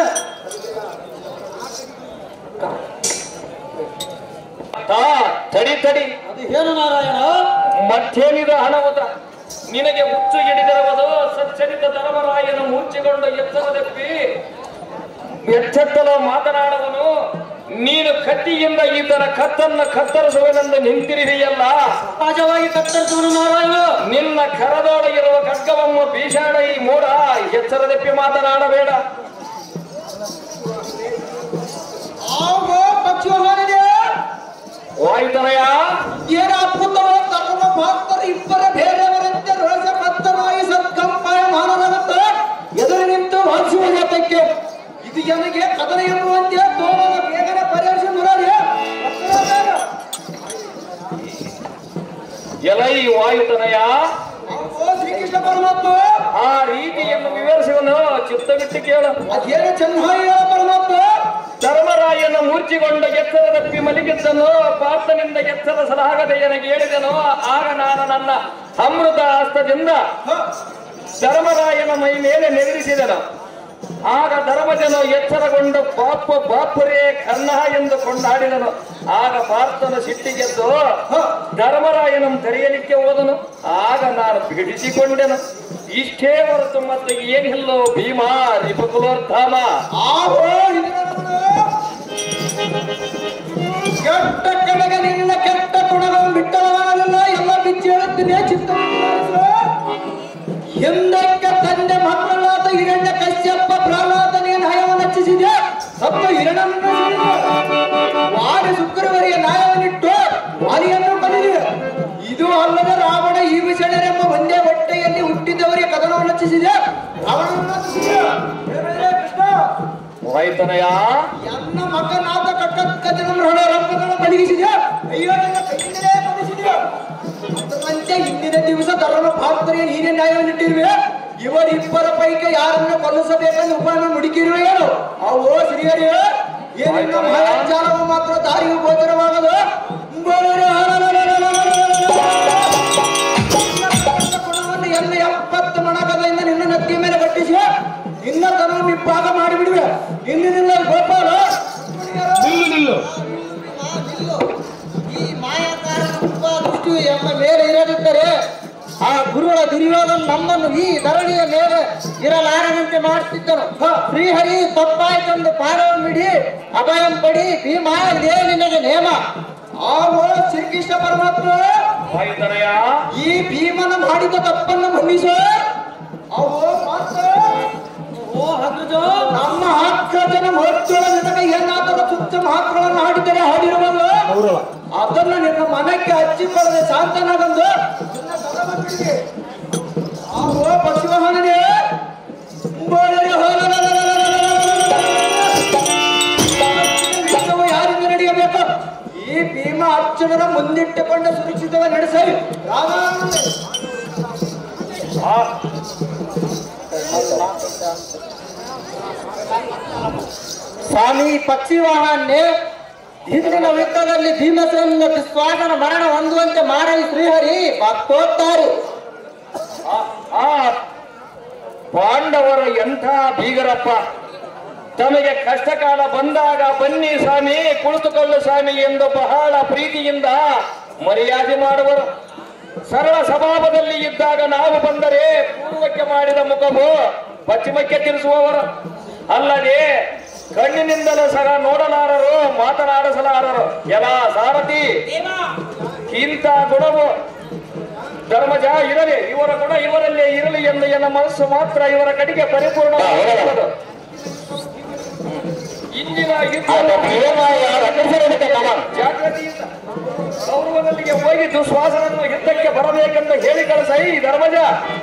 ತಡಿ ತಡಿ, ಅದು ಏನು ನಾರಾಯಣ? ಮತ್ತೇನಿದ ಹಣವದ ನಿನಗೆ ಹುಚ್ಚು ಹಿಡಿದಿರುವುದು ಸಚ್ಚರಿತ ಧರ್ಮರಾಯನ ಮೂರ್ಛೆಗೊಂಡು ಎತ್ತರದಪ್ಪಿ ಎಚ್ಚೆತ್ತಲು ಮಾತನಾಡುವನು. ನೀನು ಕೈ ಕತ್ತಿಯಿಂದ ಈತನ ಕತ್ತನ್ನ ಕತ್ತರಿಸುವನೆಂದು ನಿಂತಿರುವೆಯಲ್ಲ, ಸಹಜವಾಗಿ ಕತ್ತರಿಸುವನು ನಾರಾಯಣ. ನಿನ್ನ ಕರದೊಳಗಿರುವ ಖಡ್ಗವನ್ನು ಭೀಷಣ ಈ ಮೂಡ, ಎಚ್ಚರದಪ್ಪಿ ಮಾತನಾಡಬೇಡ. ವಾಯುತನಯ ಏನ ಅದ್ಭುತವಾದ ಧರ್ಮ ಭಕ್ತರು ಇಬ್ಬರ ಬೇರೆಯವರಂತೆ ರೋಷ ಭಕ್ತರಾಗಿ ಸತ್ಕಂಪಾಯ ಮಾನವರಂತೆ ಎದುರು ನಿಂತು ವಾದಿಸುವ ಜಾತಕ್ಕೆ ಇದು ನನಗೆ ಕದನ ಎನ್ನುವಂತೆ ತೋರಣ ಬೇಗನೆ ಪರಿಹರಿಸಿ ಮುರಾರಿ ಎಲೈ ವಾಯುತನಯ, ಶ್ರೀಕೃಷ್ಣ ಪರಮಾತ್ಮ ಆ ರೀತಿಯನ್ನು ವಿವರಿಸುವನು ಚಿತ್ತ ಬಿಟ್ಟು ಕೇಳ. ಅದೇನು ಚೆನ್ನಾಗಿ ಪರಮಾತ್ಮ. ಧರ್ಮರಾಯನ ಮೂರ್ಛಿಗೊಂಡ ಎಚ್ಚರದಪ್ಪಿ ಮಲಗಿದ್ದನು, ಪಾರ್ಥನಿಂದ ಎಚ್ಚರಿಸಲಾಗದೆ ನನಗೆ ಹೇಳಿದನು. ಆಗ ನಾನು ನನ್ನ ಅಮೃತ ಹಸ್ತದಿಂದ ಧರ್ಮರಾಯನ ಮೈ ಮೇಲೆ ನೆರೆಸಿದನು. ಆಗ ಧರ್ಮಜನು ಎಚ್ಚರಗೊಂಡು ಬಾಪ ಬಾಪುರೇ ಕರ್ಣ ಎಂದು ಕೊಂಡಾಡಿದನು. ಆಗ ಪಾರ್ಥನು ಸಿಟ್ಟಿಗೆದ್ದು ಧರ್ಮರಾಯನ ತೆರೆಯಲಿಕ್ಕೆ ಹೋದನು. ಆಗ ನಾನು ಬಿಡಿಸಿಕೊಂಡೆನು. ಇಷ್ಟೇ ಹೊರತು ಮತ್ತೆ ಏನಿಲ್ಲೋ ಭೀಮಾ ರಿಪುಕುಲೋರ್ಧಾಮ. ಕೆಟ್ಟ ಕಡೆಗೆ ನಿನ್ನ ಕೆಟ್ಟ ಗುಣಗಳು ಬಿಟ್ಟವಲ್ಲ ಎಲ್ಲ ಬಿಚ್ಚಿ ಹೇಳುತ್ತೇನೆ. ಚಿತ್ತ ಹಿಂದಕ್ಕೆ ತಂದೆ ಮಕ್ಕಳಾದ ಹಿರಣ್ಯ ಕಶ್ಯಪ ಪ್ರಹ್ಲಾದನಿಗೆ ನ್ಯಾಯವನ್ನು ಹಚ್ಚಿಸಿದೆ. ಸತ್ತ ಹಿರಣ್ಯನ ವಾಲಿ ಶುಕ್ರವರಿಗೆ ನ್ಯಾಯವನ್ನಿಟ್ಟು ವಾಲಿಯನ್ನು ಕಲಿದೆ. ಇದು ಅಲ್ಲದೆ ರಾವಣ ಈ ವಿಷಯರೆಂಬ ಒಂದೇ ಹೊಟ್ಟೆಯಲ್ಲಿ ಹುಟ್ಟಿದವರಿಗೆ ಕದನವನ್ನು ಹಚ್ಚಿಸಿದೆ. ರಾವಣನನ್ನು ವಾಯುತನಯ, ಎನ್ನ ಮಗನಾದ ಕಟ್ಟಕ್ಕದನ ರಣರಂಗಗಳನ್ನು ಬಲಿಗಿಸಿದೆ. ಅಯ್ಯೋ ನನ್ನ ಕೈಯಿಂದಲೇ ಬಲಿಸಿದೆ. ಅದರಂತೆ ಇಂದಿನ ದಿವಸ ಧರ್ಮ ಭಾರತರಿಗೆ ನೀನೇ ನ್ಯಾಯವನ್ನಿಟ್ಟಿರುವೆ. ಇವರಿಬ್ಬರ ಪೈಕಿ ಯಾರನ್ನು ಕೊಲ್ಲಿಸಬೇಕೆಂದು ಉಪಾಯನ ಮುಡುಕಿರುವೆ ಏನು? ಅವೋ ಶ್ರೀಹರಿ, ಏನಿನ್ನ ಮಹಾಜಾಲವು ಮಾತ್ರ ದಾರಿಯು ಗೋಚರವಾಗದು. ಗುಣವನ್ನು ಎಲ್ಲ ಎಪ್ಪತ್ತು ಮಣಕದಿಂದ ನಿನ್ನ ನತ್ತಿ ಮೇಲೆ ಕಟ್ಟಿಸಿ ನಿನ್ನ ತನ ವಿಭಾಗ ಮಾಡಿಬಿಡುವೆ. ಇಂದಿನಿಂದ ಗೋಪಾಲ ಈ ಮಾಯಾಕಾರ ದೃಷ್ಟಿ ಎಂಬ ಮೇಲೆ ಇರದಿದ್ದರೆ ಆ ಗುರುಗಳ ದುರ್ಯೋಧನ ನಮ್ಮನ್ನು ಈ ಧರಣಿಯ ಮೇಲೆ ಇರಲಾರದಂತೆ ಮಾಡುತ್ತಿದ್ದನು. ಶ್ರೀಹರಿ ತಪ್ಪಾಯ್ತೆಂದು ಪಾರವನ್ನಿಡಿ ಅಭಯಂ ಪಡಿ ಭೀಮಾ, ಇದೇ ನಿನಗೆ ನೇಮ. ಆವೋ ಶ್ರೀಕೃಷ್ಣ ಪರಮಾತ್ಮ, ವಾಯುತನಯ, ಈ ಭೀಮನ ಮಾಡಿದ ತಪ್ಪನ್ನು ಮನ್ನಿಸು. ಅವೋ ಮಾತ್ರ ಓ ಅಗ್ರಜ, ನಮ್ಮ ಅಗ್ರಜನ ಮಹತ್ವದ ನಿನಗೆ ಏನಾದರೂ ತುಚ್ಚ ಮಾತುಗಳನ್ನು ಹಾಡಿದರೆ ಹಾಡಿರುವುದು ಅದನ್ನು ನಿನ್ನ ಮನಕ್ಕೆ ಹಚ್ಚಿಕೊಳ್ಳದೆ ಶಾಂತನಾಗಂದು ಆವೋ ಪಶುವಾಹನನೇ ಯಾರಿಂದ ನಡೆಯಬೇಕು? ಈ ಭೀಮ ಅರ್ಜುನರ ಮುಂದಿಟ್ಟುಕೊಂಡು ಸುರಕ್ಷಿತವಾಗಿ ನಡೆಸಿ ಸ್ವಾಮಿ ಪಕ್ಷಿವಾಹನ್ನೇ ಹಿಂದಿನ ಯುದ್ಧದಲ್ಲಿ ಭೀಮಸೇನ ದುಸ್ವಾಸನ ಮರಣ ಹೊಂದುವಂತೆ ಮಾಡಲಿ ಶ್ರೀಹರಿ ಭಕ್ತೋತ್ತಾರು. ಆ ಪಾಂಡವರು ಎಂಥ ಬೀಗರಪ್ಪ. ತಮಗೆ ಕಷ್ಟ ಕಾಲ ಬಂದಾಗ ಬನ್ನಿ ಸ್ವಾಮಿ, ಕುಳಿತುಕೊಳ್ಳು ಸ್ವಾಮಿ ಎಂದು ಬಹಳ ಪ್ರೀತಿಯಿಂದ ಮರ್ಯಾದೆ ಮಾಡುವರು. ಸರಳ ಸ್ವಭಾವದಲ್ಲಿ ಇದ್ದಾಗ ನಾವು ಬಂದರೆ ಪೂರ್ವಕ್ಕೆ ಮಾಡಿದ ಮುಖವು ಪಶ್ಚಿಮಕ್ಕೆ ತಿರುಸುವವರು. ಅಲ್ಲದೆ ಕಣ್ಣಿನಿಂದಲೂ ಸಹ ನೋಡಲಾರರು, ಮಾತನಾಡಿಸಲಾರರು. ಎಲ್ಲ ಸಾರಥಿ, ಇಂಥ ಗುಣವು ಧರ್ಮಜ ಇರಲಿ, ಇವರ ಗುಣ ಇವರಲ್ಲೇ ಇರಲಿ ಎಂದು ಎನ್ನ ಮನಸ್ಸು ಮಾತ್ರ ಇವರ ಕಡೆಗೆ ಪರಿಪೂರ್ಣ. ಇಂದಿನ ಜಾಗೃತಿಯಿಂದ ಕೌರವನಲ್ಲಿಗೆ ಹೋಗಿ ದುಶ್ವಾಸನನ್ನು ಯುದ್ಧಕ್ಕೆ ಬರಬೇಕೆಂದು ಹೇಳಿ ಕಳಿಸೈ ಧರ್ಮಜ.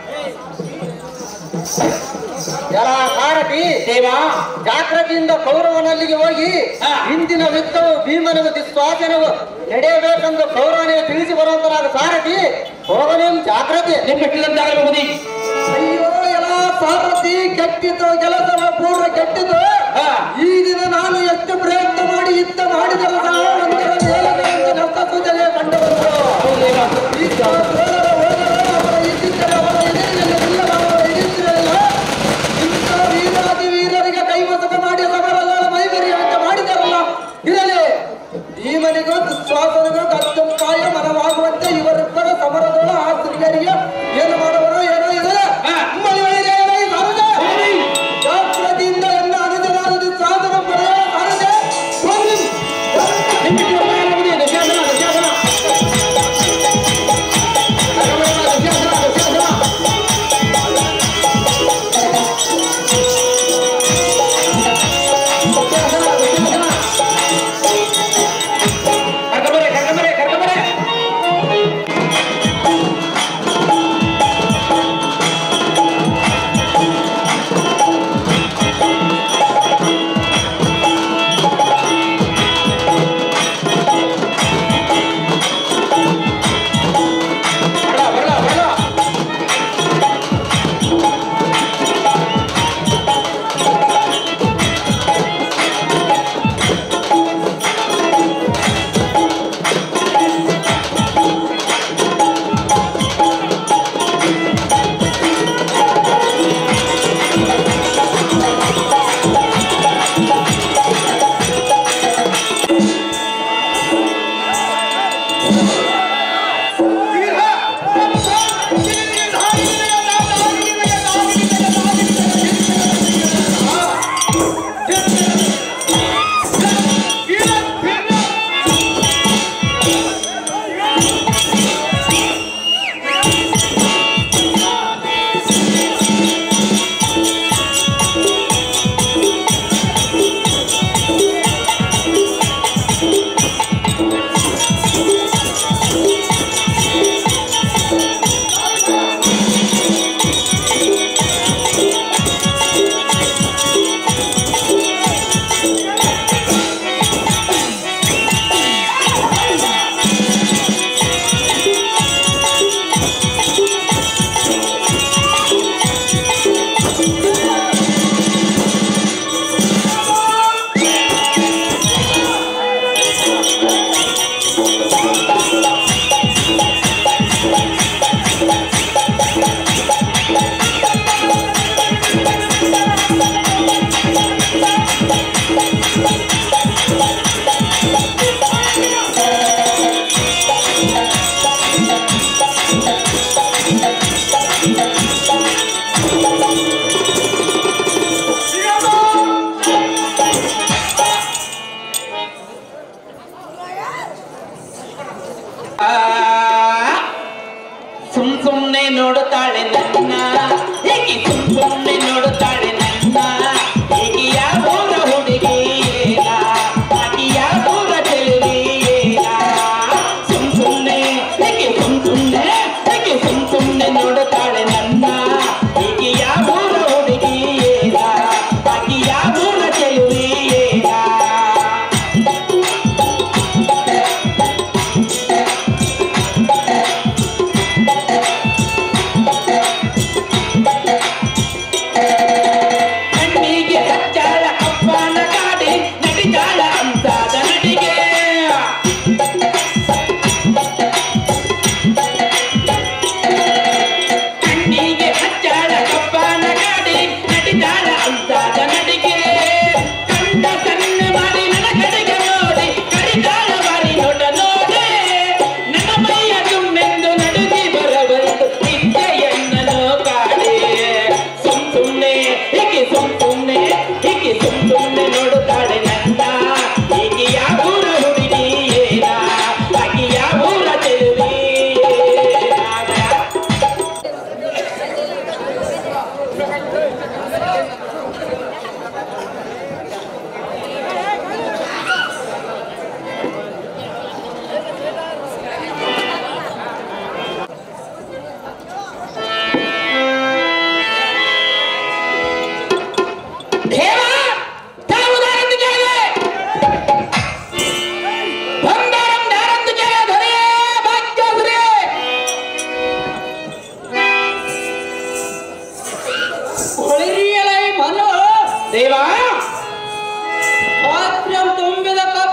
ಎಲ್ಲ ಸಾರಥಿ ದೇವ ಜಾಗೃತಿಯಿಂದ ಕೌರವನಲ್ಲಿಗೆ ಹೋಗಿ ಹಿಂದಿನ ಯುದ್ಧವು ಭೀಮನಿಗೂ ದುಶ್ವಾಸನವು ನಡೆಯಬೇಕೆಂದು ಕೌರವನಿಗೆ ತಿಳಿಸಿ ಬರುವಂತನಾದ ಸಾರಥಿ ಹೋಗನೇಂ ಜಾಗೃತಿ ನಿಮ್ಮೆಟ್ಟಿದಂತಾಗಬಹುದು. ಅಯ್ಯೋ ಎಲ್ಲ ಸಾರಥಿ ಕೆಟ್ಟಿತು, ಕೆಲಸವ ಪೂರ್ವ ಕೆಟ್ಟಿತು. ಈ ದಿನ ನಾನು ಎಷ್ಟು ಪ್ರಯತ್ನ ಮಾಡಿ ಯುದ್ಧ ಮಾಡಿದರೂ ಸಹ ಒಂದರ ಮೇಲಕ್ಕೆ ನಷ್ಟ ಸೂಚನೆ ಕಂಡು ಬಂದರು. ಇಂಥ ವೀರಾದಿ ವೀರರಿಗೆ ಕೈವಸಕ ಮಾಡಿ ಸಮರಗಳ ಮೈಮರಿ ಅಂತ ಮಾಡಿದಾರಲ್ಲ, ಇರಲಿ ಭೀಮನಿಗೂ ದುಶ್ವಾಸನಿಗೂ ಕತ್ತಂಪಾಯ ಮನವಾಗುವಂತೆ ಇವರಿಬ್ಬರ ಸಮರದೊಳ ಆ ಸ್ತ್ರೀಯರಿಗೆ ಏನು ಮಾಡುವರು ಏನೋ ಇದೆ. ಜಾಗೃತಿಯಿಂದ ಎಲ್ಲ ಅನುಜನಾದ ದುಶ್ವಾಸನ ಪಡೆಯ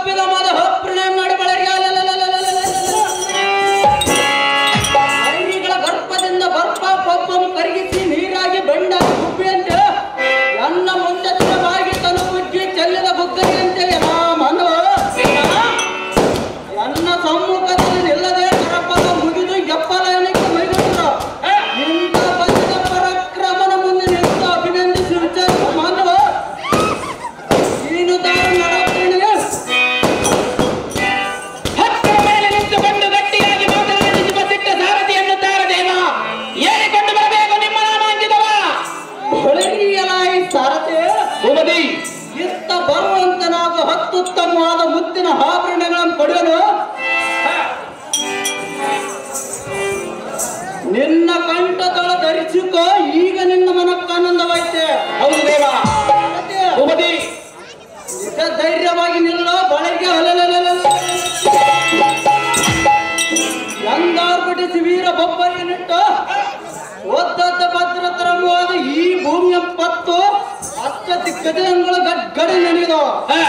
ತಪ್ಪಿದ ಮದ ಪ್ರಣಯ ಮಾಡಿ ಬಳಗೆ ಗರ್ಭದಿಂದ ಬರ್ಪ ಪಪ್ಪಂ ಕರಗಿಸಿ ನೀರಾಗಿ ಬಂಡಾಗಿ ಗುಬ್ಬಿಯಂತೆ ಎನ್ನ ಮುಂದವಾಗಿ ತನು ಬುಜ್ಜಿ ಚೆಲ್ಲಿದ ಬುಕ್ಕರಿಯಂತೆ ಮಾನವ ಎನ್ನ ಸಮ್ಮುಖದಲ್ಲಿ ನಿಲ್ಲದೆ ಕರಪದ ಮುಗಿದು ಎಪ್ಪಲಯನಕ್ಕೆ ಮೈಗೊಂಡರು ಇಂಥ ಬಂದ ಪರಾಕ್ರಮನ ಮುಂದೆ ನಿಂತು ಅಭಿನಂದಿಸಿ ವಿಚಾರಿಸುವ ಮಾನವ ನೀನು ತಾನು ನಡಪ್ರಣೆ ಹತ್ತರ ಮೇಲೆ ನಿಂತುಕೊಂಡು ಗಟ್ಟಿಯಾಗಿ ಮಾತನಾಡಿಸಿ ಬಸಿಟ್ಟ ಸಾರಥಿ ಎನ್ನುತ್ತಾರೆ ದೇವ ಏರಿಕೊಂಡು ಬರಬೇಕು ನಿಮ್ಮ ನಾಮಾಂಕಿತವ ಹೊಳೆಯಲಾಯಿ ಸಾರಥಿ ಭೂಪತಿ ಇತ್ತ ಬರುವಂತ ನಾವು ಹತ್ತುತ್ತಮವಾದ ಮುತ್ತಿನ ಆಭರಣಗಳನ್ನು ಕೊಡಲು ನಿನ್ನ ಕಂಠದೊಳ ಧರಿಸಿಕೋ ಈಗ ನಿನ್ನ ಮನಕ್ಕಾನಂದವಾಯ್ತೆ ಹೌದು ದೇವ ಭೂಪತಿ ನಿಜ ಧೈರ್ಯವಾಗಿ ನಿಲ್ಲ ಬಳಗೆ ಎಂದಾರ್ಪಡಿಸಿ ವೀರ ಬೊಬ್ಬರಿನಿಟ್ಟು ಒದ್ದೊದ್ದ ಭದ್ರತರವಾದ ಈ ಭೂಮಿಯ ಪತ್ತು ಅತ್ಯತಿ ಗಜಗಳು ಗಡ್ಗಡೆ ನೆನೆದು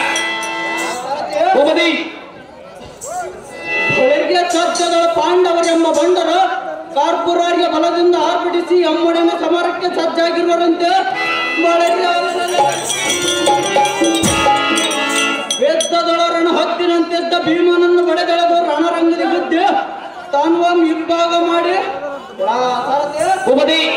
ಭೂಪತಿ ಬೆಳಗ್ಗೆ ಚರ್ಚದಳ ಪಾಂಡವರೆಂಬ ಬಂಡರ ಕಾರ್ಪುರಾರಿಯ ಬಲದಿಂದ ಆರ್ಭಟಿಸಿ ಎಮ್ಮಡಿನ ಸಮರಕ್ಕೆ ಸಜ್ಜಾಗಿರುವರಂತೆ ವೇದ್ದದಳ ರಣ ಹತ್ತಿನಂತೆದ್ದ ಭೀಮನನ್ನು ಬಡೆದೆಳೆದು ರಣರಂಗದ ಬಿದ್ದೆ ತಾನು ಇಬ್ಬಾಗ ಮಾಡಿ ಭೂಪತಿ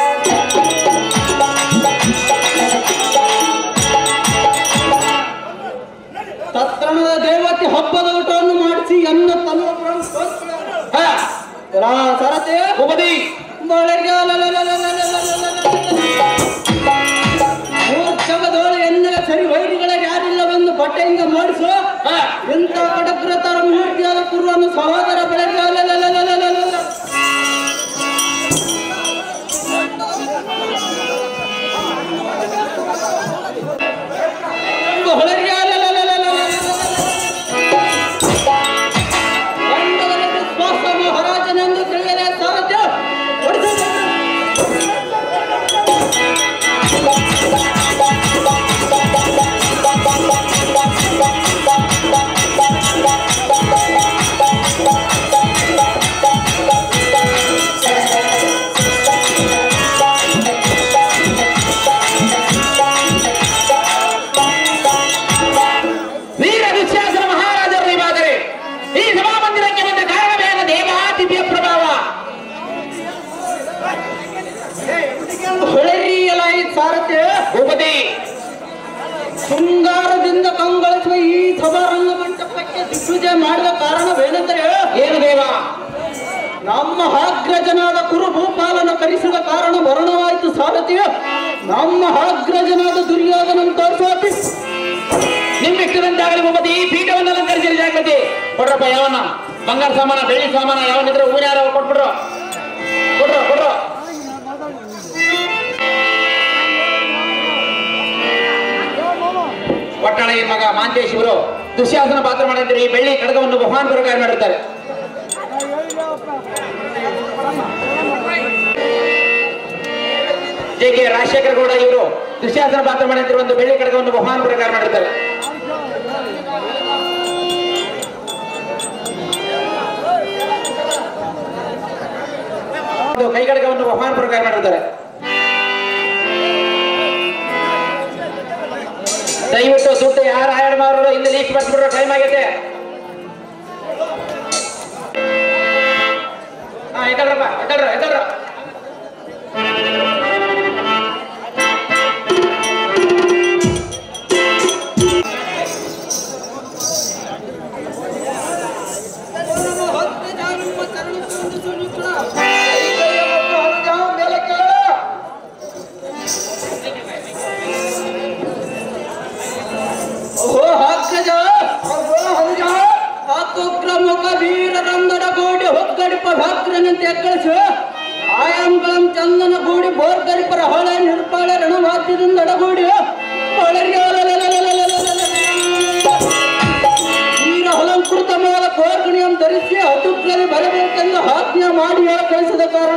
ತತ್ರಣದ ದೇವತೆ ಹಬ್ಬದ ಊಟವನ್ನು ಮಾಡಿಸಿ ಎನ್ನ ತನ್ನ ಸರತೆ ಭೂಪತಿ ಜಗದೋಳೆ ಎನ್ನಲ ಸರಿ ವೈರಿಗಳ ಯಾರಿಲ್ಲವೆಂದು ಬಟ್ಟೆಯಿಂದ ಮಾಡಿಸು ಎಂತ ಕಡಗ್ರತರ ಮೂರ್ತಿಯಾದ ಕುರುವನ್ನು ಸಹೋದರ ಬೆಳಗ್ಗೆ ಮಹಾರಾಜನೆಂದು ತಿಳಿಯಲೇ ಸಾರಥ್ಯ ವೀರ ದುಶ್ಯಾಸನ ಮಹಾರಾಜರು ನೀವಾದರೆ ಈ ಸಭಾಮಂದಿರಕ್ಕೆ ಬಂದ ಕಾರಣವೇನ ದೇವ ದಿವ್ಯ ಪ್ರಭಾವ ಹೊಳೆರಿಯಲಾಯಿ ಸಾರಥ್ಯ ಭೂಪತಿ ಶೃಂಗಾರದಿಂದ ಕಂಗೊಳಿಸುವ ಈ ಸಭಾರಂಗ ಮಂಟಪಕ್ಕೆ ದಿಗ್ವಿಜಯ ಮಾಡಿದ ಕಾರಣವೇನೆಂದರೆ ಏನು ದೇವ ನಮ್ಮ ಅಗ್ರಜನಾದ ಕುರುಭೂಪಾಲನ ಕರೆಸಿದ ಕಾರಣ ವರ್ಣವಾಯಿತು ಸಾರಥಿಯ ನಮ್ಮ ಅಗ್ರಜನಾದ ದುರ್ಯೋಧನ ತೋರಿಸುವ ನಿಮ್ಮಿಷ್ಟದಂತಾಗಲಿ ಭೂಪತಿ ಪೀಠವನ್ನು ಅಲಂಕರಿಸಿದ ಜಾಗೃತಿ ಕೊಡ್ರಪ್ಪ ಯಾವನ ಬಂಗಾರ ಸಾಮಾನ ಬೆಳ್ಳಿ ಸಾಮಾನ ಯಾವನಿದ್ರೆ ಹೂವಿನ ಯಾರೋ ಕೊಟ್ಬಿಡ್ರು ಕೊಡ್ರು ಕೊಡ್ರು ಪಟ್ಟಣ ಈ ಮಗ ಮಾಂತೇಶ್ ಇವರು ದುಶ್ಯಾಸನ ಪಾತ್ರ ಮಾಡಿದ್ರೆ ಈ ಬೆಳ್ಳಿ ಖಡ್ಗವನ್ನು ಬಹುಮಾನ ಪುರಸ್ಕಾರ ಮಾಡಿರ್ತಾರೆ ಜೆ ಕೆ ರಾಜಶೇಖರ ಗೌಡ ಇವರು ದುಶ್ಯಾಸನ ಪಾತ್ರ ಮಾಡಿದ್ರೆ ಒಂದು ಬೆಳ್ಳಿ ಖಡ್ಗವನ್ನು ಬಹುಮಾನ ಪುರಸ್ಕಾರ ಮಾಡಿರ್ತಾರೆ ಒಂದು ಕೈ ಖಡ್ಗವನ್ನು ಬಹುಮಾನ ಪುರಸ್ಕಾರ ಮಾಡಿರ್ತಾರೆ ದಯವಿಟ್ಟು ದುಡ್ಡು ಯಾರು ಆಯಡ್ ಮಾಡೋರು ಇಲ್ಲಿ ಲೀಸ್ಟ್ ಬರ್ಸ್ಬಿಡ್ರೋ ಟೈಮ್ ಆಗೈತೆ ಹಾ ಎದ್ದಳ್ರಪ್ಪ ಎದ್ದಳ್ರ ಎದ್ದಳ್ರ ಮುಖ ವೀರರಂದಡ ಗೋಡಿ ಹೊಕ್ಕಡಿಪ ಭಕ್ರನಂತೆ ಎಕ್ಕಳಿಸು ಆಯಾಂಗಳಂ ಚಂದನ ಗೂಡಿ ಬೋರ್ಗರಿಪರ ಹೊಳೆ ನಿರ್ಪಾಳೆ ರಣವಾದ್ಯದಿಂದ ಅಡಗೂಡಿ ವೀರ ಅಲಂಕೃತವಾದ ಕೋರ್ಗಣಿಯನ್ನು ಧರಿಸಿ ಅದುಗ್ಗಲಿ ಬರಬೇಕೆಂದು ಆಜ್ಞೆ ಮಾಡಿ ಕಳಿಸಿದ ಕಾರಣ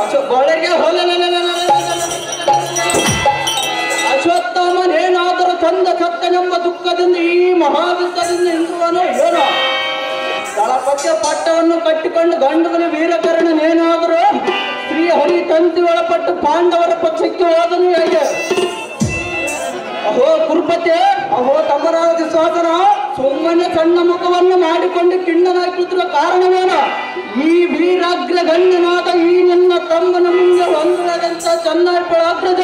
ಅಶ್ವತ್ಥಾಮನೇನಾದರೂ ತನ್ನ ಬಂದ ಸತ್ತನೆಂಬ ದುಃಖದಿಂದ ಈ ಮಹಾವಿದ್ಯದಿಂದ ಇಂದ್ರುವನು ಏನು ದಳಪತಿಯ ಪಟ್ಟವನ್ನು ಕಟ್ಟಿಕೊಂಡು ಗಂಡದಲ್ಲಿ ವೀರಕರ್ಣನೇನಾದರೂ ಶ್ರೀ ಹರಿ ತಂತಿ ಒಳಪಟ್ಟು ಪಾಂಡವರ ಪಕ್ಷಕ್ಕೆ ಹೋದನು ಹೇಗೆ? ಅಹೋ ಕುರುಪತಿ, ಅಹೋ ತಮ್ಮರಾಜ ಸೋದರ, ಸುಮ್ಮನೆ ಸಣ್ಣ ಮುಖವನ್ನು ಮಾಡಿಕೊಂಡು ಕಿಣ್ಣನಾಗಿ ಕೂತಿರುವ ಕಾರಣವೇನು? ಈ ವೀರಾಗ್ರ ಗಣ್ಯನಾದ ಈ ನಿನ್ನ ತಮ್ಮನ ಮುಂದೆ ಹೊಂದದಂತ ಚೆನ್ನಾಗ್ರಜ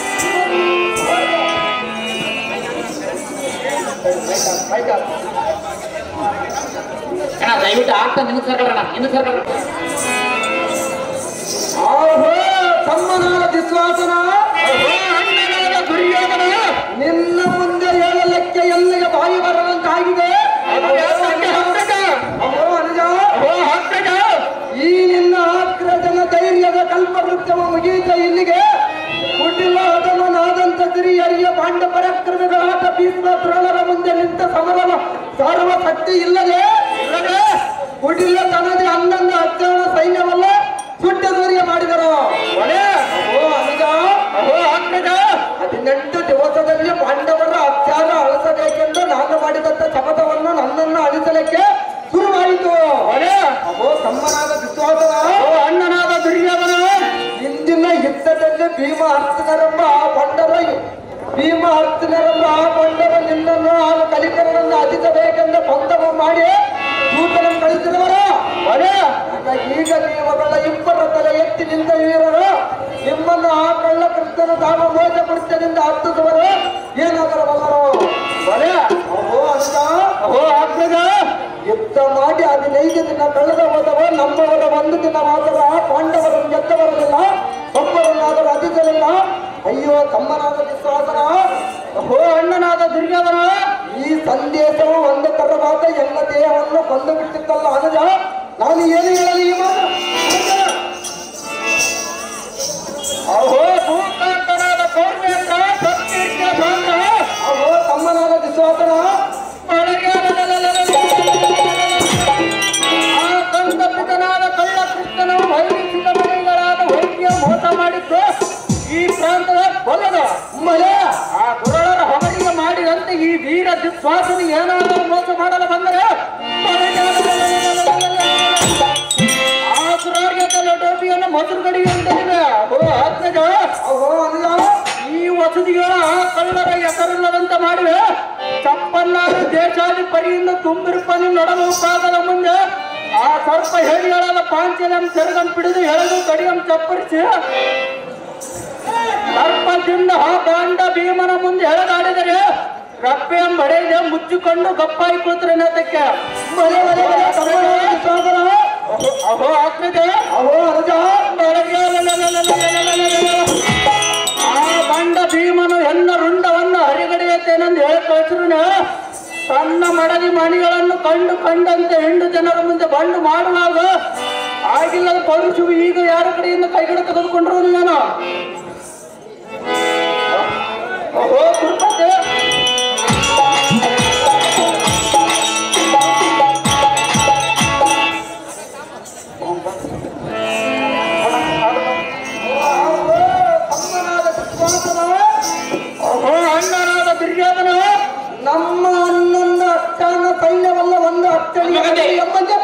ದಯವಿಟ್ಟು ಆಗ್ತಾ ನಿನ್ನ ಸರ್ಕಾರ ಇನ್ನು ಸರ್ಕಾರ ಆಹೋ ತಮ್ಮನಾದ ವಿಶ್ವಾಸನ, ಅಣ್ಣನಾದ ದುರ್ಯೋಧನ, ನಿನ್ನ ಮುಂದೆ ಹೇಳಲಿಕ್ಕೆ ಎಲ್ಲಿಗೆ ಬಾಯಿ ಬರುವಂತಾಗಿದೆ. ಈ ನಿನ್ನ ಆಕ್ರಜನ ಧೈರ್ಯದ ಕಲ್ಪವೃಕ್ಷವು ಮುಗಿಯಿತ ಇಲ್ಲಿಗೆ. ಕುಟಿಲ ಹತಮನಾದಂತ ಹಿರಿಯರಿಯ ಪಾಂಡ ಪರಾಕ್ರಮಿಗಳಾದ ಭೀಷ್ಮ ದ್ರೋಣರ ಮುಂದೆ ನಿಂತ ಸಮರವ ಸಾರುವ ಶಕ್ತಿ ಇಲ್ಲದೆ ಕುಟಿಲ ತನದೇ ಹನ್ನೊಂದು ಹತ್ತಾಣ ಸೈನ್ಯವಲ್ಲ ಸುಟ್ಟ ಸೂರ್ಯ ಮಾಡಿದರು. ಅಹೋ ಅನುಜ, ಅಹೋ ಆಕ್ರಜ, ಹದಿನೆಂಟು ದಿವಸದಲ್ಲಿ ಪಾಂಡವರ ಅತ್ಯಾರ ಅಳಿಸಬೇಕೆಂದು ನಾನು ಮಾಡಿದಂತ ಶಪಥವನ್ನು ನನ್ನನ್ನು ಅಳಿಸಲಿಕ್ಕೆ ಶುರುವಾಯಿತು. ಅಹೋ ತಮ್ಮನಾದ ವಿಶ್ವಾಸನ, ಅಣ್ಣನಾದ ದುರ್ಯೋಧನ, ಇಂದಿನ ಯುದ್ಧದಲ್ಲಿ ಭೀಮ ಅರ್ಜುನರೆಂಬ ಆ ಬಂಡರ ಭೀಮ ಅರ್ಜುನರೆಂಬ ಆ ಬಂಡರ ನಿನ್ನನ್ನು ಹಾಗೂ ಕಲಿಕರನ್ನು ಹತಿಸಬೇಕೆಂದು ಬಂಧವ ಮಾಡಿ ದೂತರನ್ನು ಕಳಿಸಿದವರು. ಈಗ ನೀವುಗಳ ಇಬ್ಬರ ತಲೆ ಎತ್ತಿ ನಿಂತ ವೀರರು ನಿಮ್ಮನ್ನು ಆ ಕಳ್ಳ ಕೃಷ್ಣನ ಧಾಮ ಮೋಸ ಕೃತ್ಯದಿಂದ ಹತ್ತಿಸುವರು ಏನಾದರೂ ಬಲ್ಲರು. ಅಹೋ ಅನುಜ, ಅಹೋ ಆಜ್ಞಗ, ಯುದ್ಧ ಮಾಡಿ ಹದಿನೈದು ದಿನ ಕಳೆದ ಹೋದವ ನಮ್ಮವರ ಒಂದು ದಿನ ಮಾತ್ರ ಪಾಂಡವರನ್ನು ಗೆದ್ದವರಲಿಲ್ಲ, ಒಬ್ಬರನ್ನಾದರೂ ಹತಿಸಲಿಲ್ಲ. ಅಯ್ಯೋ ತಮ್ಮನಾದ ವಿಶ್ವಾಸನ, ಅಹೋ ಅಣ್ಣನಾದ ದುರ್ಯೋಧನ, ಈ ಸಂದೇಶವು ಒಂದು ತರವಾದ ಎಲ್ಲ ದೇಹವನ್ನು ಕೊಂದು ಬಿಟ್ಟಿದ್ದಲ್ಲ ಅನುಜ. ನಾನು ಏನು ಹೇಳಲಿ ಈ ಮಾತು? ಅಹೋ ಭೂಕಾಂತನಾದ ಕೌರ್ವೇಂದ್ರ, ಸತ್ಕೀರ್ತಿಯ ಸಾಂದ್ರ, ಅಹೋ ತಮ್ಮನಾದ ವಿಶ್ವಾಸನ, ಆ ಕಂದಪಿತನಾದ ಕಳ್ಳ ಕೃಷ್ಣನು ವೈರಿಸಿದ ಮನೆಗಳಾದ ವೈದ್ಯ ಮೋಸ ಮಾಡಿದ್ದು ಈ ಪ್ರಾಂತದ ಬಲ್ಲದ ಮಳೆ ಆ ಗುರುಳರ ಹೊಗರಿಗೆ ಮಾಡಿದಂತೆ ಈ ವೀರ ವಿಶ್ವಾಸನಿಗೆ ಏನಾದರೂ ಮೋಸ ಮಾಡಲು ಬಂದರೆ ಆ ಸುರಾರ್ಯ ಟೋಪಿಯನ್ನು ಮೊಸರುಗಡಿ ಅಂತಲಿವೆ. ಅಹೋ ಆತ್ಮಜ, ಅಹೋ ಅಲ್ಲ, ಈ ವಸತಿಗಳ ಆ ಕಳ್ಳರ ಹೆಸರಿಲ್ಲದಂತೆ ಮಾಡಿವೆ. ಚಪ್ಪನ್ನಾದ ದೇಶಾದಿ ಪರಿಯಿಂದ ತುಂಬಿರುಪನಿ ನಡಲು ಪಾದದ ಮುಂದೆ ಆ ಸರ್ಪ ಹೇಳಿಗಳಾದ ಪಾಂಚಲಂ ಸೆರಗಂ ಪಿಡಿದು ಎಳೆದು ಕಡಿಯಂ ಚಪ್ಪರಿಸಿ ಸರ್ಪದಿಂದ ಆ ಬಾಂಡ ಭೀಮನ ಮುಂದೆ ಎಳೆದಾಡಿದರೆ ರಪ್ಪೆಯಂ ಬಡೆಯದೆ ಮುಚ್ಚಿಕೊಂಡು ಗಪ್ಪಾಯಿ ಕೂತ್ರೆ ನೇತಕ್ಕೆ. ಅಹೋ ಆಕ್ರಜ, ಅಹೋ ಅನುಜ, ಆ ಬಂಡ ಭೀಮನು ಎನ್ನ ರುಂಡವನ್ನು ಹರಿಗಡೆಯುತ್ತೇನೆಂದು ಹೇಳಿ ಕಳಿಸಿರುನ ತನ್ನ ಮಡದಿ ಮಣಿಗಳನ್ನು ಕಂಡು ಕಂಡಂತೆ ಹೆಂಡು ಜನರ ಮುಂದೆ ಬಂಡು ಮಾಡುವಾಗ ಆಗಿಲ್ಲದ ಪೌರುಷವು ಈಗ ಯಾರ ಕಡೆಯಿಂದ ಕೈಗಡ ತೆಗೆದುಕೊಂಡ್ರು ನೀನು. ಅಹೋ ಕುರುಪತಿ, ಅಹೋ ಅಣ್ಣನಾದ ದುರ್ಯೋಧನ, ನಮ್ಮ ಹನ್ನೊಂದು ಅಷ್ಟಾನ ಸೈನ್ಯವಲ್ಲ ಒಂದು ಹತ್ತಳಿ ಎಂಬಂತೆ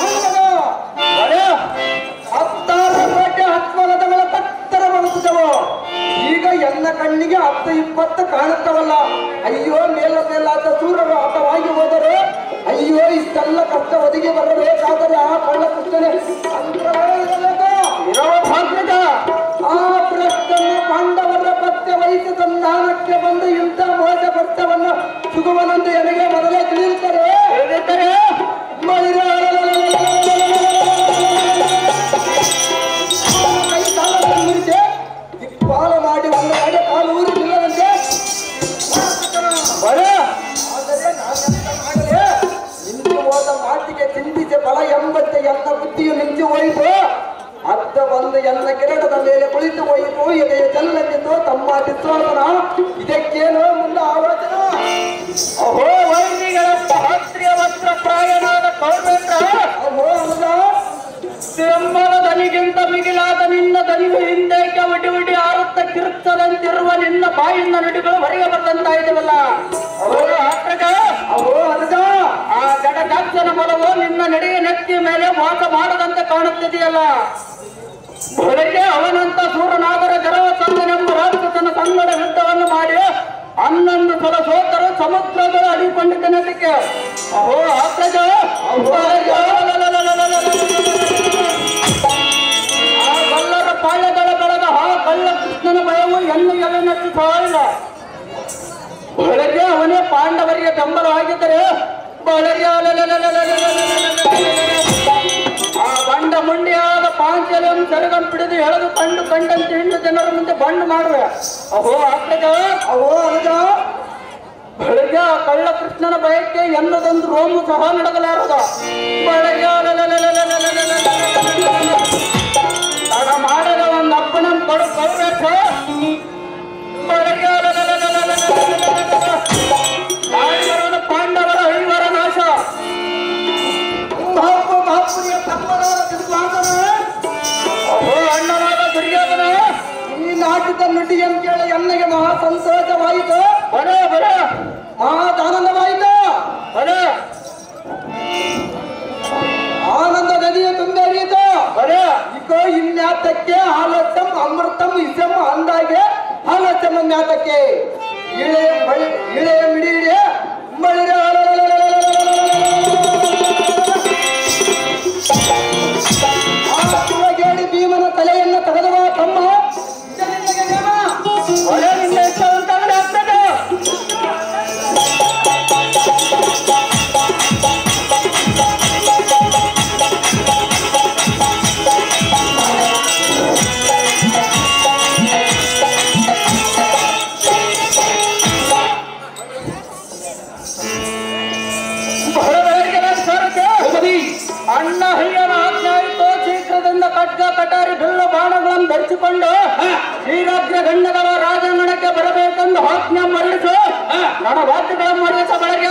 ಹತ್ತಾರು ಕೋಟೆ ಹತ್ಮಲದಗಳ ತತ್ತರ ಬಳಸಿದವು. ಈಗ ಎನ್ನ ಕಣ್ಣಿಗೆ ಹತ್ತು ಇಪ್ಪತ್ತು ಕಾಣುತ್ತವಲ್ಲ. ಅಯ್ಯೋ ಮೇಲ ಮೇಲಾದ ಸೂರರು ಹತವಾಗಿ ಹೋದರು. ಅಯ್ಯೋ ಇಷ್ಟೆಲ್ಲ ಕಷ್ಟ ಒದಗಿ ಬರಬೇಕಾದರೆ ಆ ಕಳ್ಳ ಕೃಷ್ಣನೇ ಆ ಪ್ರಶ್ನ ಪಾಂಡವರ ಪತ್ಯ ವಹಿಸಿ ಸಂಧಾನಕ್ಕೆ ಬಂದು ಇಂಥ ಮೋಸ ಪತ್ರವನ್ನು ಸುಗುವನೆಂದು ನನಗೆ ಮೊದಲೇ ತಿಳಿಯುತ್ತಾರೆ. ಕೈ ಕಾಲವನ್ನು ಮುರಿದೆ ದಿಕ್ಪಾಲ ಮಾಡಿ ಒಂದು ಕಡೆ ಕಾಲು ಊರಿ ನಿಲ್ಲದಂತೆ. ಆದರೆ ನಾನೆಂತ ಮಾಡಲೇ? ನಿಂತು ಹೋದ ಮಾತಿಗೆ ಚಿಂತಿಸಿ ಬಲ ಎಂಬತ್ತೆ ಎಲ್ಲ ಬುದ್ಧಿಯು ನಿಂತು ಹೋಯಿತು. ಅತ್ತ ಬಂದು ಎಲ್ಲ ಕಿರಣದ ಮೇಲೆ ಕುಳಿತು ಹೋಯಿತು. ಎದೆಯ ಚೆಲ್ಲಂದಿತು ತಮ್ಮ ವಿಶ್ವಾಸನ. ಇದಕ್ಕೇನು ಮುಂದೆ ಆಲೋಚನ? ಅಹೋ ವೈರಿಗಳ ಸಹಸ್ರಿಯ ವಸ್ತ್ರ ಪ್ರಾಯನಾದ ಕೌರ್ವೇಂದ್ರ, ಅಹೋ ಅನುಜ, ಬೆಂಬಲದ ದನಿಗಿಂತ ಮಿಗಿಲಾದ ನಿನ್ನ ದನಿಗೆ ಹಿಂದೇಕೆ ಒಡಿ ಒಡಿ ಆರುತ್ತ ಕಿರುತ್ತದಂತಿರುವ ನಿನ್ನ ಬಾಯಿಂದ ನುಡಿಗಳು ಹೊರಗೆ ಬರ್ತಂತ ಇದ್ದವಲ್ಲ ಅವರು ಆತ್ರಗ ಅವರು ಅರ್ಧ ಆ ಜಡದಾಕ್ಷನ ಬಲವು ನಿನ್ನ ನಡೆಯ ನೆತ್ತಿ ಮೇಲೆ ವಾಸ ಮಾಡದಂತೆ ಕಾಣುತ್ತಿದೆಯಲ್ಲ. ಬೆಳಗ್ಗೆ ಅವನಂತ ಸೂರನಾದರ ಜರವಸಂದನೆಂಬ ರಾಕ್ಷಸನ ಸಂಗಡ ಯುದ್ಧವನ್ನು ಮಾಡಿ ಹನ್ನೊಂದು ಸಲ ಸೋತರು ಸಮುದ್ರಗಳ ಅಡಿಕೊಂಡಿದ್ದನಕ್ಕೆ ಅಹೋ ಆತ್ರಜ ಆ ಕಲ್ಲರ ಪಾಳ್ಯಗಳ ಬೆಳೆದ ಆ ಕಳ್ಳ ಕೃಷ್ಣನ ಭಯವು ಎನ್ನು ಎಲೆನಷ್ಟು ಸಾಯಿಲ್ಲ. ಬೆಳಗ್ಗೆ ಅವನೇ ಪಾಂಡವರಿಗೆ ಬೆಂಬಲವಾಗಿದ್ದರೆ ಬೆಳಗ್ಗೆ ಆ ಬಂಡ ಮುಂಡಿಯಾದ ಪಾಂಚಲಿಯನ್ನು ಸೆರಗನ್ನು ಹಿಡಿದು ಎಳೆದು ಕಂಡು ಕಂಡಂತೆ ಹೆಣ್ಣು ಜನರ ಮುಂದೆ ಬಂಡು ಮಾಡುವೆ. ಅಹೋ ಆತ್ಮಜ ಅಹೋ ಅನುಜ ಬೆಳಗ್ಗೆ ಆ ಕಳ್ಳ ಕೃಷ್ಣನ ಭಯಕ್ಕೆ ಎನ್ನದೊಂದು ರೋಮು ಸಹ ನಡಗಲಾರದ ಬೆಳಗ್ಗೆ ತಡ ಮಾಡದ ಒಂದು ಅಪ್ಪನ ಕೊಡು ಕೌರಕ್ಷ ಬೆಳಗ್ಗೆ ಪಾಂಡವರ ಐವರ ನಾಶ ಅಹೋ ಅಣ್ಣನಾದ ದುರ್ಯೋಧನ ಈ ನಾಟಕ ನುಡಿಯನ್ನು ಕೇಳಿ ಎನ್ನಗೆ ಮಹಾ ಸಂತೋಷವಾಯಿತು. ಬರ ಬರ ಮಹಾದಾನಂದವಾಯಿತು. ಬರ ಆನಂದ ನದಿಯ ತುಂಬ ಹರಿಯಿತು. ಬರ ಇಕೋ ಇನ್ಯಾತಕ್ಕೆ ಆಲಸ್ಯಂ ಅಮೃತಂ ಇಸಂ ಅಂದಾಗೆ ಆಲಸ್ಯಂ ಮ್ಯಾತಕ್ಕೆ ಇಳೆಯ ಬಳಿ ಇಳೆಯ ಮಿಡಿಯಿಡೆ ಬಳಿರ ಶಿವಗೇಡಿ ಭೀಮನ ತಲೆಯನ್ನು ತೆಗೆದುವ ತಮ್ಮ ಒಳ್ಳೆ ನಿನ್ನ ಇಷ್ಟ ಅಂತಂದ್ರೆ ಆಗ್ತದೆ. ಅಣ್ಣ ಹಯ್ಯನ ಆಜ್ಞೆ ಆಯಿತು. ಶೀಘ್ರದಿಂದ ಖಡ್ಗ ಕಟಾರಿ ಬಿಲ್ಲು ಬಾಣಗಳನ್ನು ಧರಿಸಿಕೊಂಡು ಶ್ರೀರಾಜ್ಯ ಗಂಡಗಳ ರಾಜಂಗಣಕ್ಕೆ ಬರಬೇಕೆಂದು ಆಜ್ಞೆ ಮರಳಿಸು. ನನ್ನ ವಾದ್ಯಗಳ ಮರಳಿಸ ಬೆಳಗ್ಗೆ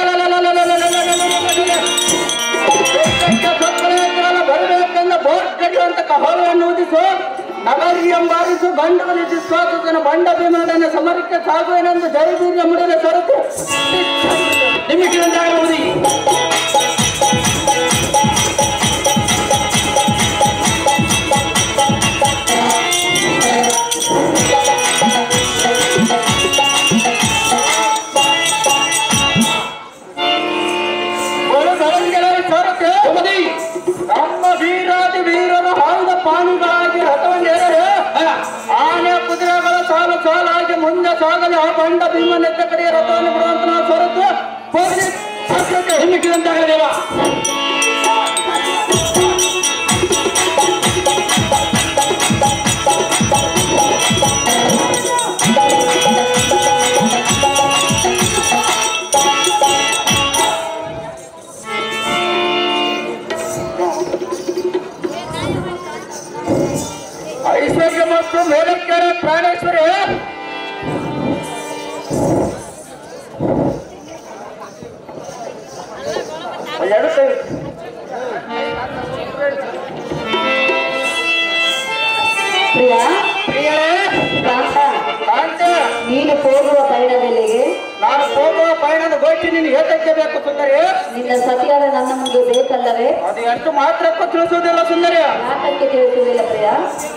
ಬರಬೇಕೆಂದು ಬೋರ್ಡ್ ಕಡಿಯುವಂತ ಕಹಳೆಯನ್ನು ಊದಿಸು. ನಗರಿ ಎಂಬಾರಿಸು ಗಂಡುಗಳಿಗೆ ಸ್ವಾಗತನ ಬಂಡ ಭೀಮನನ್ನ ಸಮರಕ್ಕೆ ಸಾಗುವೆನೆಂದು ಜಯವೀರ್ಯ ಮುಡಿದ ಸರಕು ನಿಮಗೆ ನಮ್ಮ ವೀರಾದಿ ವೀರರು ಆಯುಧ ಪಾಣಿಗಳಾಗಿ ರಥವನ್ನೇರರೆ ಆನೆ ಕುದುರೆಗಳ ಸಾಲು ಸಾಲಾಗಿ ಮುಂದೆ ಸಾಗಲಿ ಆ ಬಂಡ ಭೀಮನೆತ್ತ ಕಡೆಯ ರಥವನ್ನು ಬಿಡುವಂತ ನಾವು ಸ್ವರತ್ತು ಹೋಗಿ ಹಿಮ್ಮಿಕ್ಕಿದಂತಾಗಲಿ ದೇವ. ಐಶ್ವರ್ಯ ಮತ್ತು ಮೇಲಕ್ಕೆರೆ ಪ್ರಾಣೇಶ್ವರಿ ಪ್ರಿಯ ಪ್ರಿಯರೇ, ಕಾಂತ, ಕಾಂತೆ, ನೀನು ಹೋಗುವ ಪಯಣದಲ್ಲಿಗೆ ನಾನು ಹೋಗುವ ಪಯಣದ ಗೋಷ್ಠಿ ನಿನಗೆ ಏತಕ್ಕೆ ಬೇಕು ಸುಂದರಿ? ನಿನ್ನ ಸತಿಯಾದ ನನ್ನ ಮುಂದೆ ಬೇಕಲ್ಲವೇ? ಅದು ಎಷ್ಟು ಮಾತ್ರಕ್ಕೂ ತಿಳಿಸುವುದಿಲ್ಲ ಸುಂದರಿ. ನಾಟಕ್ಕೆ ತಿಳಿಸುವುದಿಲ್ಲ ಪ್ರಿಯ.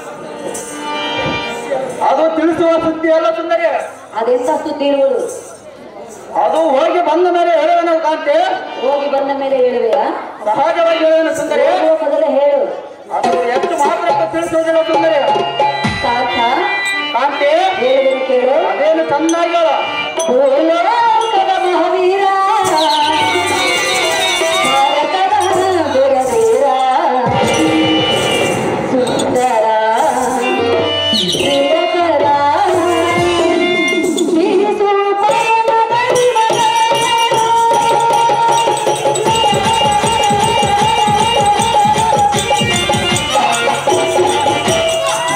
ಅದು ತಿಳಿಸುವ ಸುದ್ದಿ ಅಲ್ಲ ಸುಂದರಿ. ಅದೆಂತ ಸುದ್ದಿ ಇರುವುದು? ಅದು ಹೋಗಿ ಬಂದ ಮೇಲೆ ಹೇಳುವನು ಕಾಂತೆ. ಹೋಗಿ ಬಂದ ಮೇಲೆ ಹೇಳುವೆಯಾ? ಸಹಜವಾಗಿ ಹೇಳುವನು ಸುಂದರಿ. ಹೋಗುವ ಮೊದಲೇ ಹೇಳು. ಅದು ಎಷ್ಟು ಮಾತ್ರಕ್ಕೂ ತಿಳಿಸುವುದಿಲ್ಲ ಸುಂದರಿ. ಕಾಂತ, ಕಾಂತೆ, ಹೇಳುವುದನ್ನು ಕೇಳು. ಅದೇನು ಚೆನ್ನಾಗಿ ಹೇಳು. ಭೂಲೋಕದ ಮಹಾವೀರ, ಭಾರತದ ದುರವೀರ, ಸುಂದರ ಶ್ರೀಕರ, ತಿಳಿಸು ಪರಮದ ವಿಮಲ.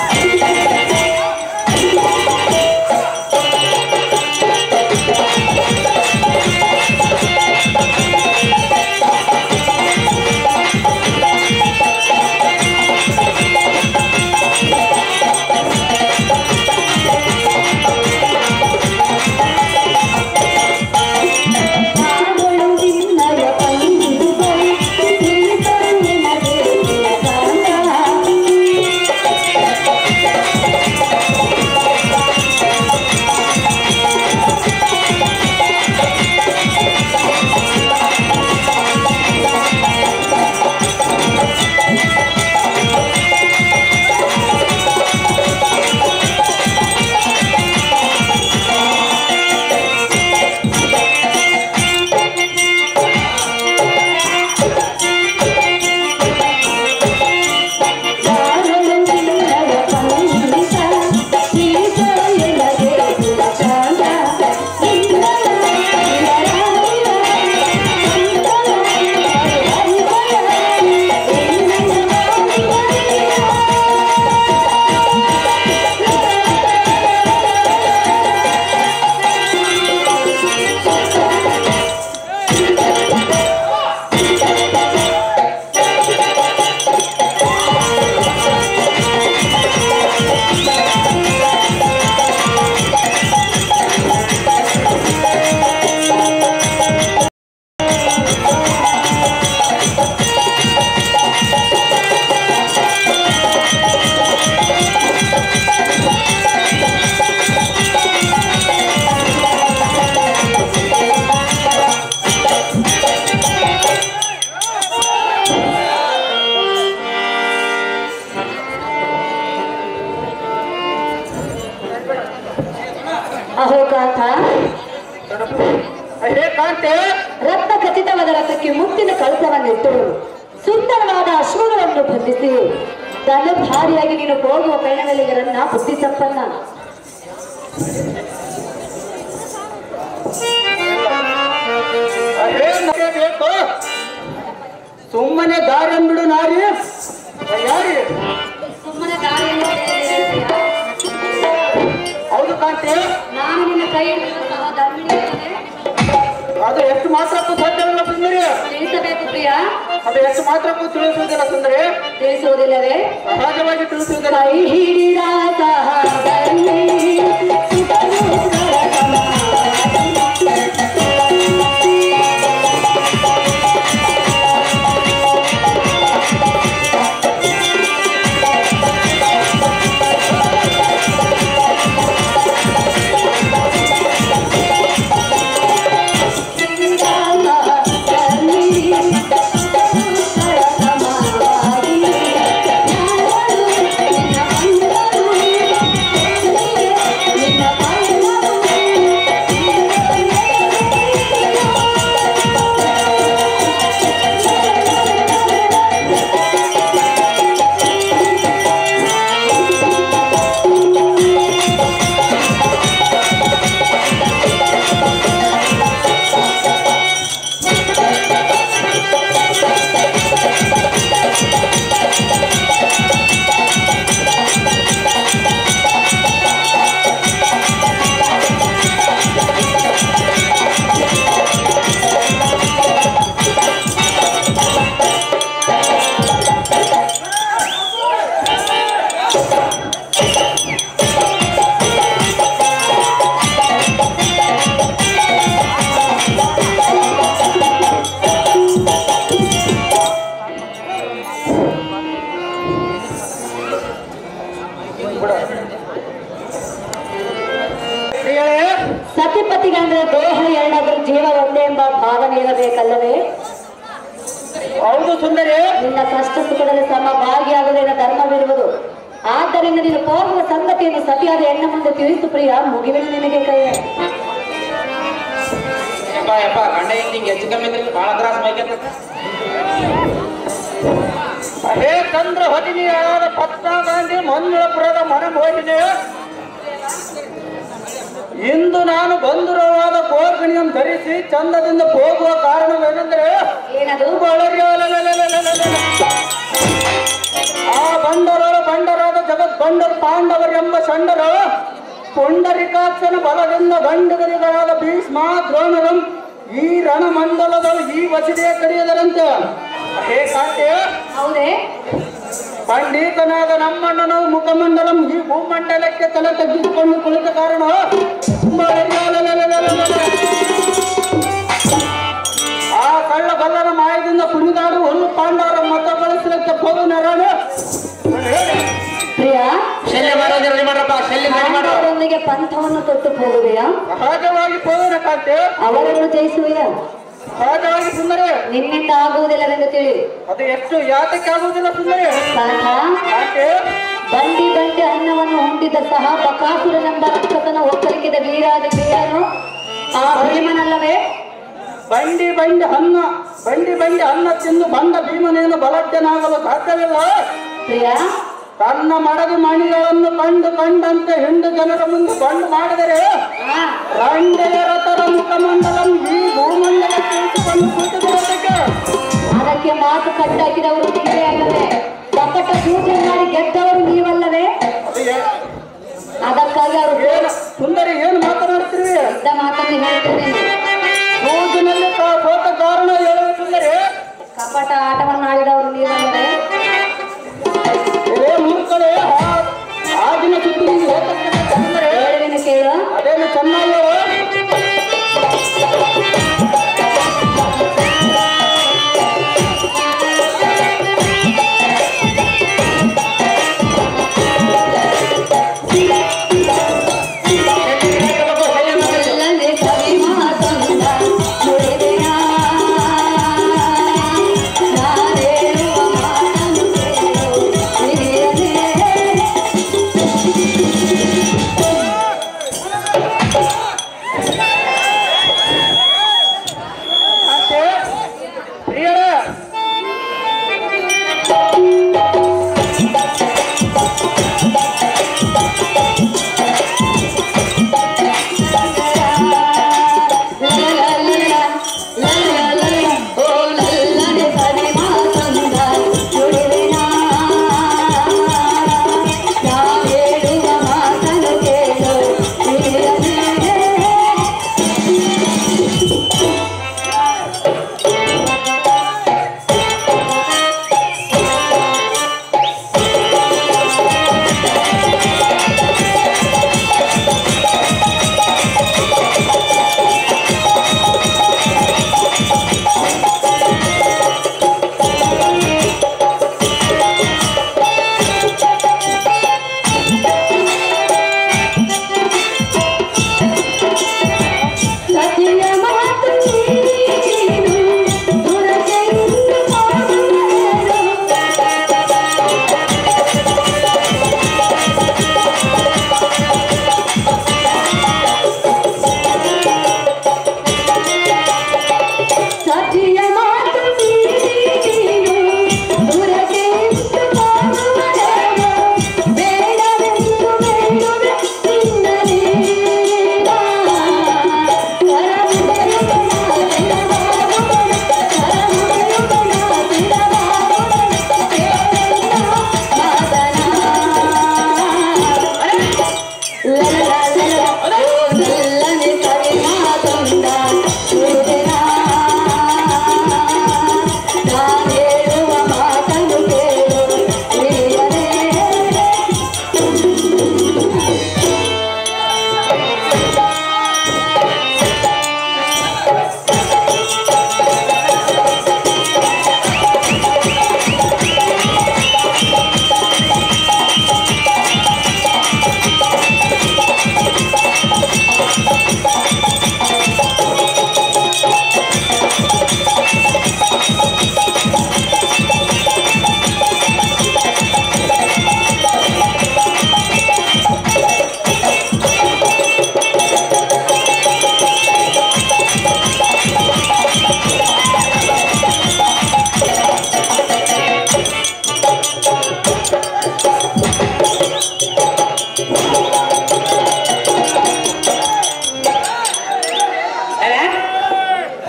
Thank you. ಕಾಂತೆ ರತ್ನ ಖಚಿತವಾದ ರಥಕ್ಕೆ ಮುತ್ತಿನ ಕಳಸವನ್ನಿಟ್ಟು ಸುಂದರವಾದ ಅಶ್ವಗಳನ್ನು ಬಂಧಿಸಿ ಧನುರ್ಧಾರಿಯಾಗಿ ನೀನು ಹೋಗುವ ಪಯಣವೆಲ್ಲಿಗರನ್ನ ಬುದ್ಧಿ ಸಂಪನ್ನ. ಬೇಕು ಸುಮ್ಮನೆ ದಾರಿ ಬಿಡು ನಾರಿ ಯಾರಿ ಸುಮ್ಮನೆ ದಾರಿಯನ್ನು ಹೌದು ಕಾಂತೆ ನಾನು ನಿನ್ನ ಕೈ ಹಿಡಿದು ಸಹ ಧರ್ಮಿಣಿಯನ್ನೇ ಅದು ಎಷ್ಟು ಮಾತ್ರಕ್ಕೂ ಸಾಧ್ಯವಿಲ್ಲ ಸುಂದರಿ. ತಿಳಿಸಬೇಕು ಪ್ರಿಯ. ಅದು ಎಷ್ಟು ಮಾತ್ರಕ್ಕೂ ತಿಳಿಸುವುದಿಲ್ಲ ಸುಂದರಿ. ತಿಳಿಸುವುದಿಲ್ಲವೇ? ಸಹಜವಾಗಿ ತಿಳಿಸುವುದಿಲ್ಲ. ಕೈ ಹಿಡಿದ ಸತಿಪತಿಗಂದ್ರೆ ದೇಹ ಎರಡಾದ್ರೂ ಜೀವ ಒಂದೇ ಎಂಬ ಭಾವನೆ ಇರಬೇಕಲ್ಲವೇ? ಹೌದು ಸುಂದರಿ. ನಿನ್ನ ಕಷ್ಟ ಸುಖದಲ್ಲಿ ಸಮ ಭಾಗಿಯಾಗುವುದೇನ ಧರ್ಮವಿರುವುದು. ಆದ್ದರಿಂದ ನೀನು ಹೋಗುವ ಸಂಗತಿಯನ್ನು ಸತಿಯಾದ ಹೆಣ್ಣ ಮುಂದೆ ತಿಳಿಸು ಪ್ರಿಯ. ಮುಗಿವಿನ ನಿನಗೆ ಕೈ. ಯಪ್ಪ ಯಪ್ಪ ಗಂಡ ಹಿಂಗೆ ಹೆಚ್ಚು ಕಮ್ಮಿ ಇದ್ರೆ ಬಹಳ ತ್ರಾಸ ಮೈಕತ್ತ. ಹೇ ಚಂದ್ರ ಹೊದಿನಿಯಾದ ಪತ್ನಾ ಗಾಂಧಿ ಮಂಜುಳಪುರದ ಮನೆ ಹೋಗಿದೆ. ಇಂದು ನಾನು ಬಂಧುರವಾದ ಕೋರ್ಗಣಿಯನ್ನು ಧರಿಸಿ ಚಂದದಿಂದ ಹೋಗುವ ಕಾರಣವೇನೆಂದರೆ ಏನದು? ಆ ಬಂಡರರ ಬಂಡರಾದ ಜಗತ್ ಬಂಡರು ಪಾಂಡವರೆಂಬ ಷಂಡರು ಪುಂಡರಿಕಾಕ್ಷನ ಬಲದಿಂದ ಗಂಡಗರಿಗಳಾದ ಭೀಷ್ಮ ದ್ರೋಣರಂ ಈ ರಣಮಂಡಲದಲ್ಲಿ ಈ ವಸತಿಯ ಕಡಿಯದರಂತೆ. ಹೇ ಕಾಂತೆ, ಹೌದೇ? ಪಂಡಿತನಾದ ನಮ್ಮಣ್ಣನು ಮುಖಮಂಡಲಂ ಈ ಭೂಮಂಡಲಕ್ಕೆ ತಲೆ ತಗ್ಗಿಸಿಕೊಂಡು ಕುಳಿತ ಕಾರಣ ಆ ಕಳ್ಳ ಬಲ್ಲನ ಮಾಯದಿಂದ ಕುಣಿದಾಡು ಹುಲ್ಲು ಪಾಂಡವರ ಮತ ಬಳಸಲಿಕ್ಕೆ ಹೋದ ನರಾಣ ಪ್ರಿಯ. ಶಲ್ಯ ಮಾಡೋದು ರೆಡಿ ಮಾಡ್ರಪ್ಪ. ಶಲ್ಯ ರೆಡಿ ಮಾಡು. ಅವರೊಂದಿಗೆ ಪಂಥವನ್ನು ತೊಟ್ಟು ಹೋಗುವೆಯಾ? ಸಹಜವಾಗಿ ಹೋಗೋಣ ಕಾಂತೆ. ಅವರನ್ನು ಜಯಿಸುವೆಯಾ? ಸಹಜವಾಗಿ ಸುಂದರಿ. ನಿನ್ನಿಂದ ಆಗುವುದಿಲ್ಲವೆಂದು ತಿಳಿ. ಅದು ಎಷ್ಟು ಯಾತಕ್ಕೆ ಆಗುವುದಿಲ್ಲ ಸುಂದರಿ. ಕಾಂತ, ಕಾಂತೆ, ಬಂಡಿ ಬಂಡಿ ಅನ್ನವನ್ನು ಹೊಂದಿದ್ದ ಸಹ ಬಕಾಸುರನೆಂಬ ರಕ್ಷಕನ ಒಕ್ಕಲಿಕ್ಕಿದ ವೀರಾದಿ ವೀರನು ಆ ಭೀಮನಲ್ಲವೇ? ಬಂಡಿ ಬಂಡಿ ಅನ್ನ ಬಂಡಿ ಬಂಡಿ ಅನ್ನ ತಿಂದು ಬಂದ ಭೀಮನೇನು ಬಲಡ್ಡನಾಗಲು ಸಾಧ್ಯವಿಲ್ಲ. ಪ್ರಿಯ, ತನ್ನ ಮಡದಿ ಮಣಿಗಳನ್ನು ಕಂಡು ಕಂಡಂತೆ ಹಿಂಡು ಜನರ ಮುಂದೆ ಬಂಡು ಮಾಡಿದರೆ ಆ, ರಂಡೆಯರ ತರ ಮುಖಮಂಡಲಂ ಈ ಭೂಮಂಡಲಕ್ಕೆ ಇಟ್ಟುಕೊಂಡು ಕೂತಿದ್ದಕ್ಕೆ ಅದಕ್ಕೆ ಮಾತು ಕಟ್ಟಾಕಿದವರು ನೀವೇ ಅಲ್ಲವೇ? ಕಪಟ ಪೂಜೆ ಮಾಡಿ ಗೆದ್ದವರು ನೀವಲ್ಲವೇ? ಅದಕ್ಕಾಗಿ ಅವರು ಏನು ಸುಂದರಿ ಏನು ಮಾತನಾಡ್ತೀರಿ? ಇದ್ದ ಮಾತನ್ನು ಹೇಳ್ತೇನೆ. ಸೂಜಿನಲ್ಲಿ ಸೋತ ಕಾರಣ ಹೇಳುವ ಸುಂದರಿ. ಕಪಟ ಆಟವನ್ನು ಆಡಿದವರು ನೀವಲ್ಲವೇ? ಏ ಮೂರ್ಖರೇ, ಆಗಿನ ಸುದ್ದಿ ಸುಂದರಿ ಹೇಳುವೆನು ಕೇಳು. ಅದೇನು ಚೆನ್ನಾಗಿ ಅಲ್ಲದೆ ಕವಿ ಮಾತಂದ ನುಡಿದೆಯ ನಾನೇಳುವ ಮಾತು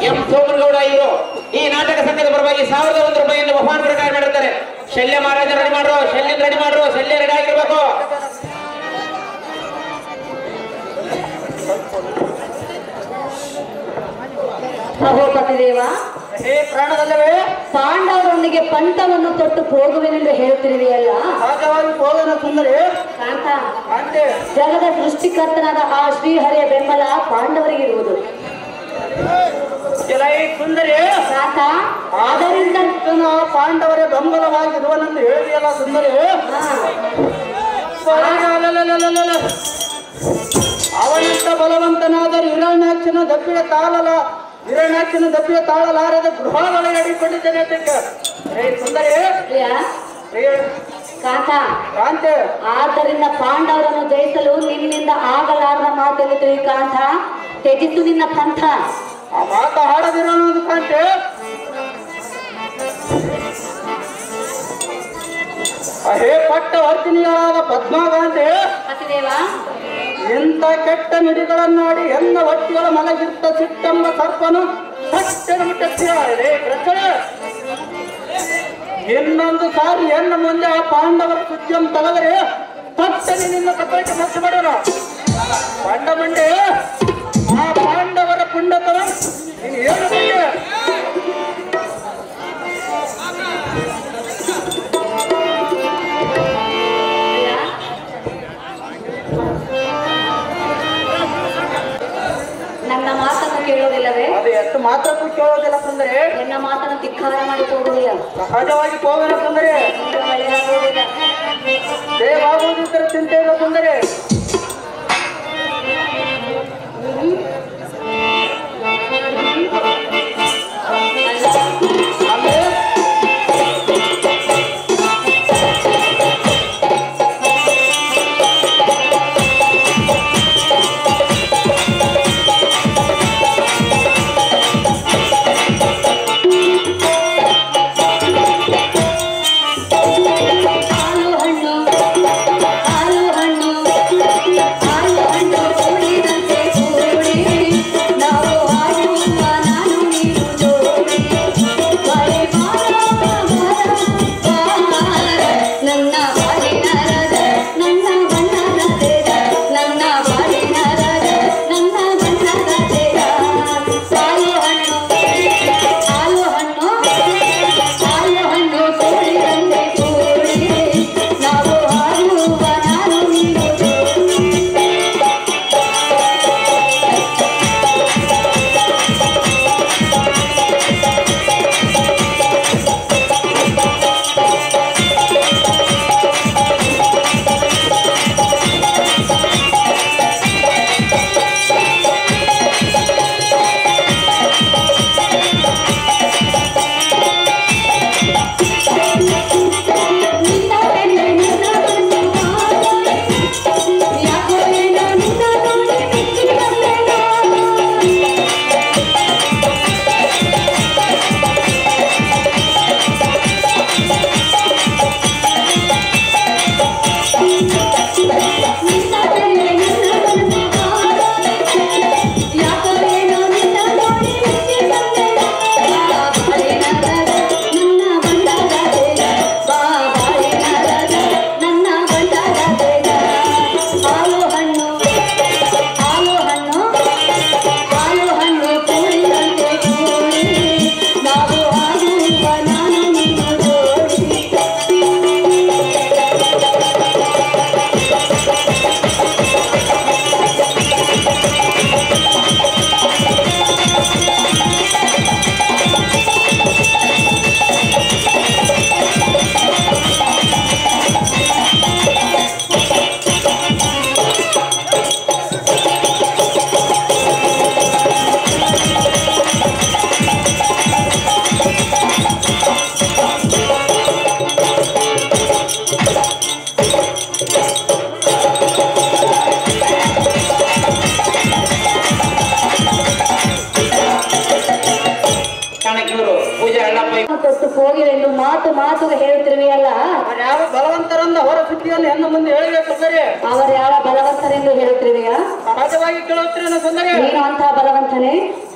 ಎಂ ಸೋಮನಗೌಡ ಇವರು ಈ ನಾಟಕ ಸಂಘದ ಪರವಾಗಿ ಸಾವಿರದ ಒಂದು ರೂಪಾಯಿಯಿಂದ ಬಹುಮಾನ ಪ್ರಕಾರ ಮಾಡಿರ್ತಾರೆ. ಶಲ್ಯ ಮಹಾರಾಜ ರೆಡಿ ಮಾಡ್ರು, ಶಲ್ಯ ರೆಡಿ ಮಾಡ್ರು, ಶಲ್ಯ ರೆಡಿ ಆಗಿರ್ಬೇಕು. ಮಹೋಪತಿದೇವ, ಹೇ ಪ್ರಾಣದಲ್ಲವೇ ಪಾಂಡವರೊಂದಿಗೆ ಪಂಥವನ್ನು ತೊಟ್ಟು ಹೋಗುವೆನೆಂದು ಹೇಳುತ್ತಿರುವೆಯಲ್ಲ, ಸಹಜವಾಗಿ ಹೋಗೋಣ ಸುಂದರಿ. ಕಾಂತ, ಅಂತೆ ಜಗದ ಸೃಷ್ಟಿಕರ್ತನಾದ ಆ ಶ್ರೀಹರಿಯ ಬೆಂಬಲ ಪಾಂಡವರಿಗಿರುವುದು. ಕೆಲೈ ಸುಂದರಿ, ಕಾಂತ, ಆದ್ದರಿಂದ ಇದನ್ನು ಪಾಂಡವರ ಬೆಂಬಲವಾಗಿರುವನೆಂದು ಹೇಳಿದೆಯಲ್ಲ ಸುಂದರಿ. ಅಲಲಲಲಲಲ. ಅವನಿಂದ ಬಲವಂತನಾದರೂ ಹಿರಣ್ಯಾಕ್ಷನ ದಪ್ಪಿಗೆ ತಾಳಲ ಹಿರಣ್ಯಾಕ್ಷನ ದಪ್ಪಿಗೆ ತಾಳಲಾರದ ಗೃಹಗಳಿಗೆ ಅಡಿಕೊಂಡಿದ್ದೇನೆ ಅದಕ್ಕೆ. ಹೇ ಸುಂದರಿ, ಪ್ರಿಯ ಹೇ ಕಾಂತ, ಕಾಂತೆ, ಆದ್ದರಿಂದ ಪಾಂಡವರನ್ನು ಜಯಿಸಲು ನಿನ್ನಿಂದ ಆಗಲಾರದ ಮಾತನ್ನು ತಿಳಿ ಕಾಂತ, ತ್ಯಜಿಸು ನಿನ್ನ ಪಂಥ. ಆ ಮಾತ ಹಾಡದಿರೋದು ಕಾಂತೆ. ಹೇ ಪಟ್ಟ ವರ್ತಿನಿಗಳಾದ ಪದ್ಮಾಗಾಂಧಿ, ಪತಿದೇವ, ಇಂಥ ಕೆಟ್ಟ ನುಡಿಗಳನ್ನಾಡಿ ಹೆಣ್ಣ ಹೊಟ್ಟಿಗಳ ಮಲಗಿರ್ತ ಸಿಟ್ಟೆಂಬ ಸರ್ಪನು ಸಟ್ಟೆನ ಮುಟ್ಟಿಸಿದೆ. ಇನ್ನೊಂದು ಸಾರಿ ಹೆಣ್ಣು ಮುಂದೆ ಆ ಪಾಂಡವರ ಸುದ್ದಿಯನ್ನು ತಗದರೆ ಸಟ್ಟನೆ ನಿನ್ನ ಕಪ್ಪಳಿಕೆ ಮಚ್ಚ ಮಾಡೋಣ. ಪಾಂಡ ಮಂಡೆ, ಆ ಪಾಂಡವರ ಪುಂಡತನ ನೀನು ಏನು ಮಂಡೆ? ನನ್ನ ಮಾತನ್ನು ಕೇಳೋದಿಲ್ಲವೇ? ಅದು ಎಷ್ಟು ಮಾತ್ರಕ್ಕೂ ಕೇಳೋದಿಲ್ಲ ಸುಂದರಿ. ನನ್ನ ಮಾತನ್ನು ಧಿಕ್ಕಾರ ಮಾಡಿ ಹೋಗುವುದಿಲ್ಲ. ಸಹಜವಾಗಿ ಹೋಗೋಣ ಸುಂದರಿ. ಒಳ್ಳೆಯದಾಗುವುದಿಲ್ಲ. ದೇವಾಗುವುದಿದ್ದರೆ ಚಿಂತೆ ಇಲ್ಲ ಸುಂದರಿ. ತೊಟ್ಟು ಹೋಗಿವೆಂದು ಮಾತು ಮಾತುಗೆ ಹೇಳುತ್ತಿರುವೆಯಲ್ಲ, ಯಾವ ಬಲವಂತರಿಂದ ಹೊರ ಸುದ್ದಿಯನ್ನು ಹೆಣ್ಣು ಮುಂದೆ ಹೇಳಬೇಕು ಸುಂದರಿ. ಅವರು ಯಾವ ಬಲವಂತರೆಂದು ಹೇಳುತ್ತಿರುವೆಯಾ? ಸಹಜವಾಗಿ ಕೇಳುತ್ತೀರೇನು ಸುಂದರಿ? ನೀನು ಅಂತಹ ಬಲವಂತನೇ?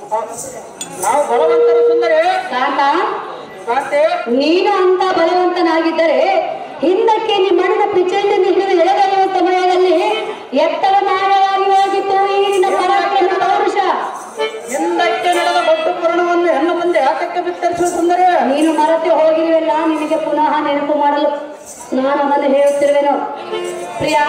ನಾವು ಬಲವಂತರು ಸುಂದರಿ. ಕಾಂತ, ಕಾಂತೆ, ನೀನು ಅಂತ ಬಲವಂತನಾಗಿದ್ದರೆ ಹಿಂದಕ್ಕೆ ನಿಮ್ಮಣ್ಣನ ಪಿಚೆಯನ್ನು ಹಿಡಿದು ಎಳೆದೊಯ್ಯುವ ಸಮಯದಲ್ಲಿ ಎತ್ತರ ಮಾಯವಾಗಿ ಹೋಗಿತ್ತು ಈ ನಿನ್ನ ಪರಾಕ್ರಮ ಪೌರುಷ. ಹಿಂದಕ್ಕೆ ನಡೆದ ದೊಡ್ಡ ಪುರಾಣವನ್ನು ಹೆಣ್ಣು ಮುಂದೆ ಯಾತಕ್ಕೆ ಬಿತ್ತರಿಸುವ ಸುಂದರಿ? ನೀನು ಮರೆತು ಹೋಗಿರುವೆಲ್ಲ, ನಿನಗೆ ಪುನಃ ನೆನಪು ಮಾಡಲು ನಾನು ಅದನ್ನು ಹೇಳುತ್ತಿರುವೆನು. ಪ್ರಿಯಾ,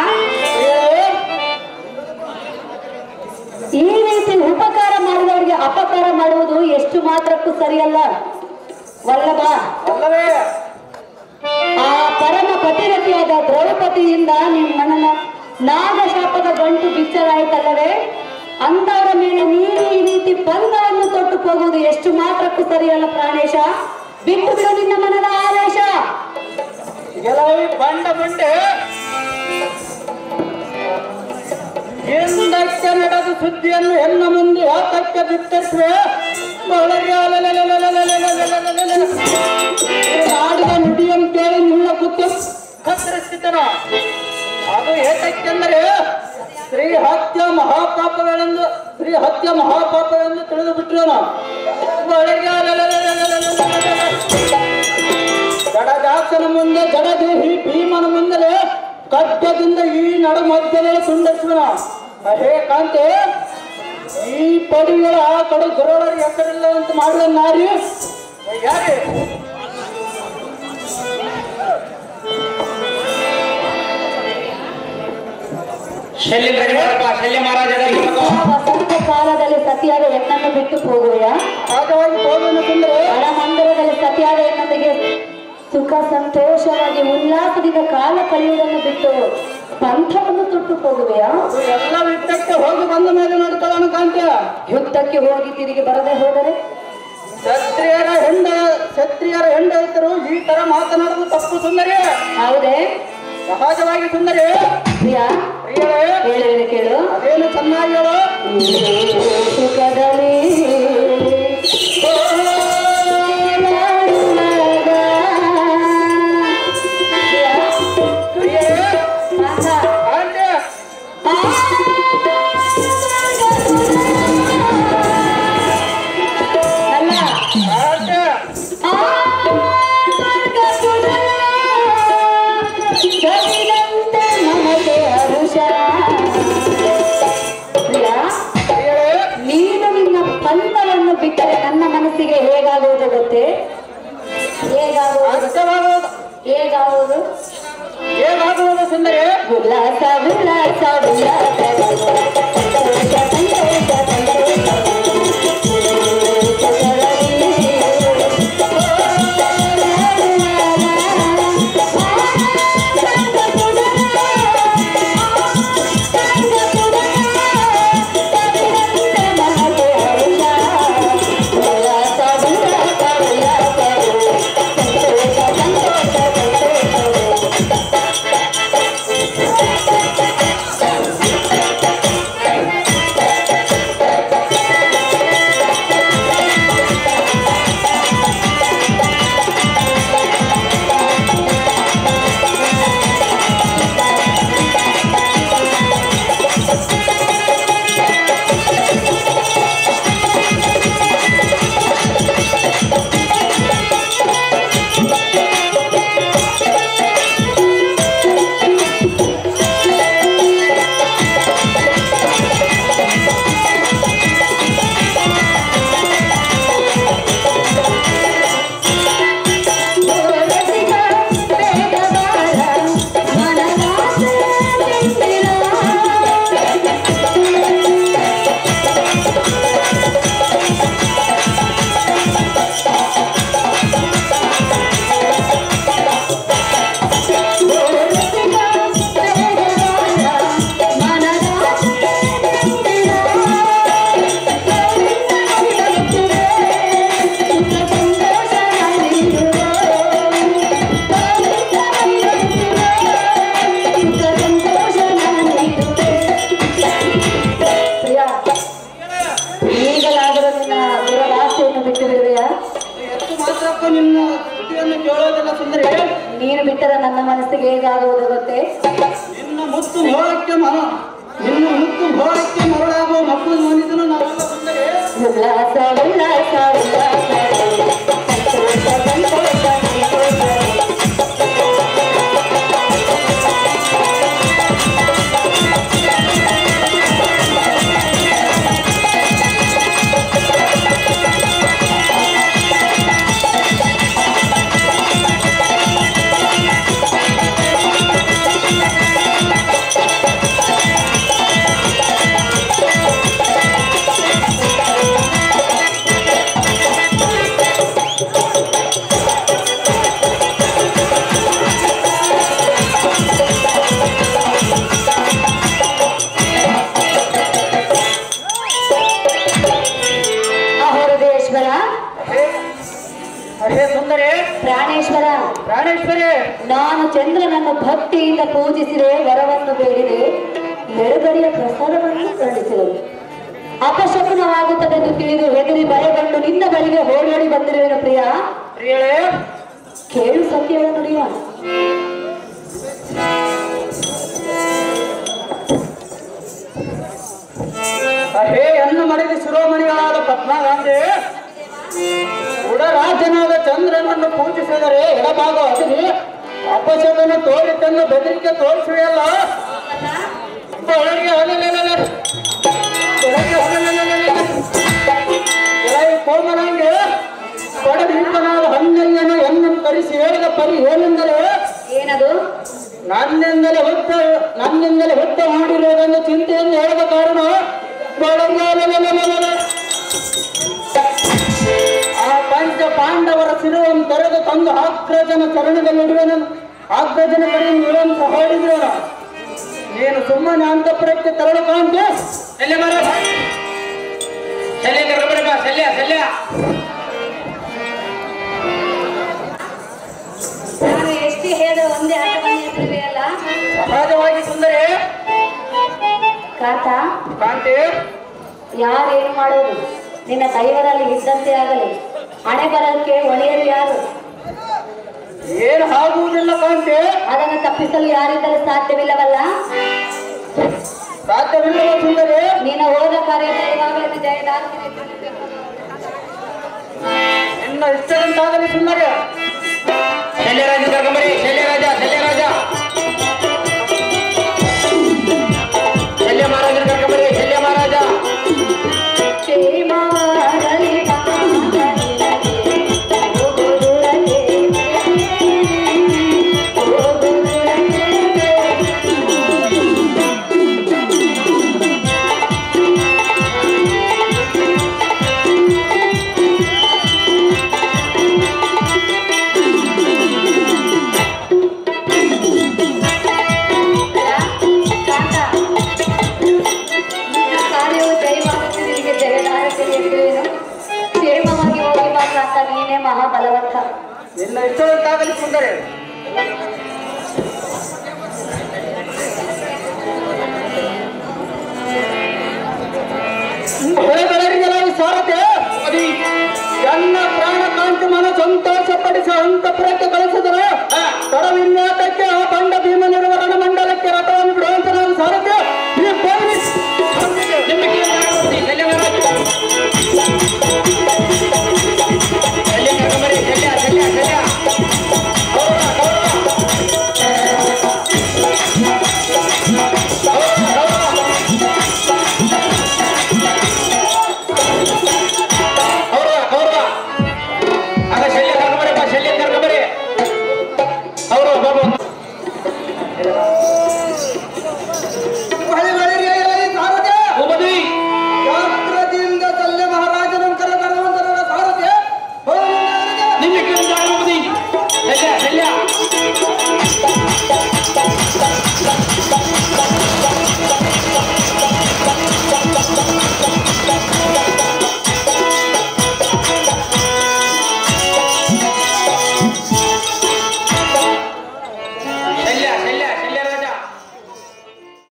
ಈ ರೀತಿ ಉಪಕಾರ ಮಾಡಿದವರಿಗೆ ಅಪಕಾರ ಮಾಡುವುದು ಎಷ್ಟು ಮಾತ್ರಕ್ಕೂ ಸರಿಯಲ್ಲ ವಲ್ಲಭ. ಅಲ್ಲವೇ? ಆ ಪರಮ ಪತಿರತಿಯಾದ ದ್ರೌಪದಿಯಿಂದ ನಿಮ್ಮಣ್ಣನ ನಾಗಶಾಪದ ಗಂಟು ಬಿಚ್ಚಲಾಯಿತಲ್ಲವೇ? ಅಂತವರ ಮೇಲೆ ನೀನು ಈ ರೀತಿ ಬಂಧವನ್ನು ತೊಟ್ಟು ಹೋಗುವುದು ಎಷ್ಟು ಮಾತ್ರಕ್ಕೂ ಸರಿಯಲ್ಲ ಪ್ರಾಣೇಶ. ಬಿಟ್ಟು ಬಿಡು ನಿನ್ನ ಮನದ ಆವೇಶ. ಗೆಲವಿ ಬಂಡ ಬಂಡೆ ಹಿಂದಕ್ಕೆ ನಡೆದ ಸುದ್ದಿಯನ್ನು ಹೆಣ್ಣ ಮುಂದೆ ಯಾತಕ್ಕೆ ಬಿತ್ತರಿಸುವೆ? ನಾಡಿನ ನುಡಿಯನ್ನು ಕೇಳಿ ನಿನ್ನ ಕುತ್ತು ಕತ್ತರಿಸಿದನ. ಅದು ಏತಕ್ಕೆಂದರೆ ಸ್ತ್ರೀ ಹತ್ಯ ಮಹಾಪಾಪಗಳೆಂದು ಸ್ತ್ರೀ ಹತ್ಯ ಮಹಾಪಾಪವೆಂದು ತಿಳಿದು ಬಿಟ್ಟನು. ಜಡಜಾಕ್ಷನ ಮುಂದೆ ಜಡದೇಹಿ ಭೀಮನ ಮುಂದೆ ಖಡ್ಗದಿಂದ ಈ ನಡು ಮಧ್ಯದಲ್ಲಿ ತುಂಡರಿಸುವನ. ಹೇ ಕಾಂತೆ, ಈ ಪಡಿಗಳ ಆ ಕಡೆ ಗರುಡರ ಹೆಸರಿಲ್ಲ ಅಂತ ಮಾಡುವ ನಾರಿ ಯಾರೇ? ಶಲ್ಯ ಶಲ್ಯ ಮಹಾರಾಜರಿಗೆ ವಸಂತ ಕಾಲದಲ್ಲಿ ಸತಿಯಾದ ಹೆಣ್ಣನ್ನು ಬಿಟ್ಟು ಹೋಗುವೆಯಾ? ಹಾಗಾಗಿ ಹೋಗೋಣ ಸುಂದರ. ಹಣಮಂದಿರದಲ್ಲಿ ಸತಿಯಾದ ಹೆಣ್ಣೊಂದಿಗೆ ಸುಖ ಸಂತೋಷವಾಗಿ ಉಲ್ಲಾಸದಿಂದ ಕಾಲ ಕಳೆಯುವುದನ್ನು ಬಿಟ್ಟು ಪಂಥವನ್ನು ತೊಟ್ಟು ಹೋಗುವೆಯಾ? ಅದು ಎಲ್ಲ ಯುದ್ಧಕ್ಕೆ ಹೋಗಿ ಬಂದ ಮೇಲೆ ನೋಡ್ಕೊಳ್ಳೋಣ ಕಾಂತೆ. ಯುದ್ಧಕ್ಕೆ ಹೋಗಿ ತಿರುಗಿ ಬರದೆ ಹೋದರೆ ಕ್ಷತ್ರಿಯರ ಹೆಂಡ ಕ್ಷತ್ರಿಯರ ಹೆಂಡತಿಯರು ಈ ತರ ಮಾತನಾಡುವುದು ತಪ್ಪು ಸುಂದರಿ. ಹೌದೇ? ಸಹಜವಾಗಿ ಸುಂದರಿ. ಪ್ರಿಯಾ, ಪ್ರಿಯಳೇ, ಹೇಳುವೆನು ಕೇಳು. ಅದೇನು ಚೆನ್ನಾಗಿ ಹೇಳು. ಸುಖದಲ್ಲಿ ಬಿಟ್ಟರೆ ನನ್ನ ಮನಸ್ಸಿಗೆ ಹೇಗಾಗುವುದು ಗೊತ್ತೇ? ಹೇಗಾಗುವುದು ಹೇಗಾಗುವುದು ಹೇಗಾಗುವುದು ಸುಂದರಿ? ಉಲ್ಲಾಸ ಉಲ್ಲಾಸ ನೀನು ಬಿಟ್ಟರೆ ನನ್ನ ಮನಸ್ಸಿಗೆ ಹೇಗಾಗುವುದು ಗೊತ್ತೇ? ನಿನ್ನ ಮುತ್ತು ನೋಡಕ್ಕೆ ಮನ ನಿನ್ನ ಮುಕ್ಕು ಹೋರಕ್ಕೆ ಮರಳಾಗುವ ಮಕ್ಕಳು ನೋಡಿದ್ರು ನಾವೆಲ್ಲ ಬಂದರೆ ಉಲ್ಲಾಸ ಉಲ್ಲಾಸ ಹರೇ ಸುಂದರಿ ಪ್ರಾಣೇಶ್ವರ ಪ್ರಾಣೇಶ್ವರಿ ನಾನು ಚಂದ್ರನನ್ನು ಭಕ್ತಿಯಿಂದ ಪೂಜಿಸಿದೆ, ವರವನ್ನು ಬೇಡಿದೆ, ಎಡಗಡೆಯ ಪ್ರಸಾದವನ್ನು ಕರುಣಿಸಿದೆ. ಅಪಶಕುನವಾಗುತ್ತದೆಂದು ತಿಳಿದು ಹೆದರಿ ಭಯಗೊಂಡು ನಿನ್ನ ಬಳಿಗೆ ಓಡೋಡಿ ಬಂದಿರುವೆನು ಪ್ರಿಯ. ಪ್ರಿಯಳೇ ಕೇಳು ಸತ್ಯವ ನುಡಿಯ. ಹೇ ಅನ್ನು ಮಡಿದ ಶಿರೋಮಣಿಗಳಾದ ಪದ್ಮಗಾಂಧಿ ಉಡರಾಜನಾದ ಚಂದ್ರನನ್ನು ಪೂಜಿಸಿದರೆ ಎಡಭಾಗ ಅದಿರಿ ಅಪಶಕನ ತೋರಿ ತನ್ನ ಬೆದರಿಕೆ ತೋರಿಸುವೆಯಲ್ಲ. ಬೆಳಗ್ಗೆ ಹೊಲಲೆಲೆ ಬೆಳಗ್ಗೆ ಹೊಲಲೆಲೆ ಎಳೆಯ ಕೋಮಲಂಗೆ ಬಡದೀಪನಾದ ಹನ್ನಯ್ಯನ ಎನ್ನು ಕರೆಸಿ ಹೇಳಿದ ಪರಿ ಏನೆಂದರೆ, ಏನದು? ನನ್ನಿಂದಲೇ ಹುಟ್ಟ ನನ್ನಿಂದಲೇ ಹುಟ್ಟ ಮಾಡಿರುವುದನ್ನು ಚಿಂತೆಯನ್ನು ಹೇಳಿದ ಕಾರಣ ಬೆಳಗ್ಗೆ ಆ ಪಂಚ ಪಾಂಡವರ ಶಿರವನ್ನು ತೆರೆದು ತಂದು ಅಗ್ರಜನ ಚರಣದಲ್ಲಿಡುವೆನು, ಅಗ್ರಜನ ಕಡೆಯಿಂದ ಇರುವಂತ ಹೇಳಿದ್ರೇನ. ನೀನು ಸುಮ್ಮನೆ ಅಂತಃಪುರಕ್ಕೆ ತೆರಳು ಕಾಂತೆ. ಶಲ್ಯ ಮಹಾರಾಜ, ಶಲ್ಯ ಕರ್ಕೊಂಡ್ಬರಪ್ಪ, ಶಲ್ಯ ಶಲ್ಯ. ನಾನು ಎಷ್ಟು ಹೇಳಿದ ಒಂದೇ ಆಟವನ್ನೇ ಅಲ್ಲ ಸಹಜವಾಗಿ ಸುಂದರಿ ಕಾತ. ಕಾಂತಿ ಯಾರೇನು ಮಾಡೋದು? ನಿನ್ನ ಕೈವರಲ್ಲಿ ಇದ್ದಂತೆ ಆಗಲಿ, ಹಣೆ ಬರಕ್ಕೆ ಒಳೆಯಲು ಯಾರು? ಏನು ಆಗುವುದಿಲ್ಲ ಕಾಂತಿ. ಅದನ್ನು ತಪ್ಪಿಸಲು ಯಾರಿಂದಲೂ ಸಾಧ್ಯವಿಲ್ಲವಲ್ಲ. ಸಾಧ್ಯವಿಲ್ಲವ ಸುಂದರಿ. ನೀನು ಹೋದ ಕಾರ್ಯ ಇವಾಗಲೇ ಜಯದಾರ ನಿನ್ನ ಇಷ್ಟದಂತಾಗಲಿ ಸುಂದರಿ. ಶಲ್ಯರಾಜ ಕರ್ಕೊಂಬರಿ, ಶಲ್ಯರಾಜ ಶಲ್ಯರಾಜ ಶಲ್ಯ ಮಹಾರಾಜನ ಕರ್ಕೊಂಬರಿ, ಶಲ್ಯ ಮಹಾರಾಜ. ಕ್ಷೇಮವಾಗಲಿ ಕ್ಷೇಮವಾಗಿ ಹೋಗಿ ಮಾತ್ರ ನೀನೇ ಮಹಾಬಲವಂತ. ನಿನ್ನ ಇಷ್ಟದಂತಾಗಲಿ ಸುಂದರಿ. ಬೆಳೆಗಳಿಗೆ ಸಾರತೆ ನನ್ನ ಪ್ರಾಣ ಕಾಂತಿ ಮನ ಸಂತೋಷ ಪಡಿಸ ಅಂತಃಪುರಕ್ಕೆ ಕಳಿಸಿದರೆ ತಡವಿನ್ಯಾತಕ್ಕೆ ಆ ಬಂಡ ಭೀಮನ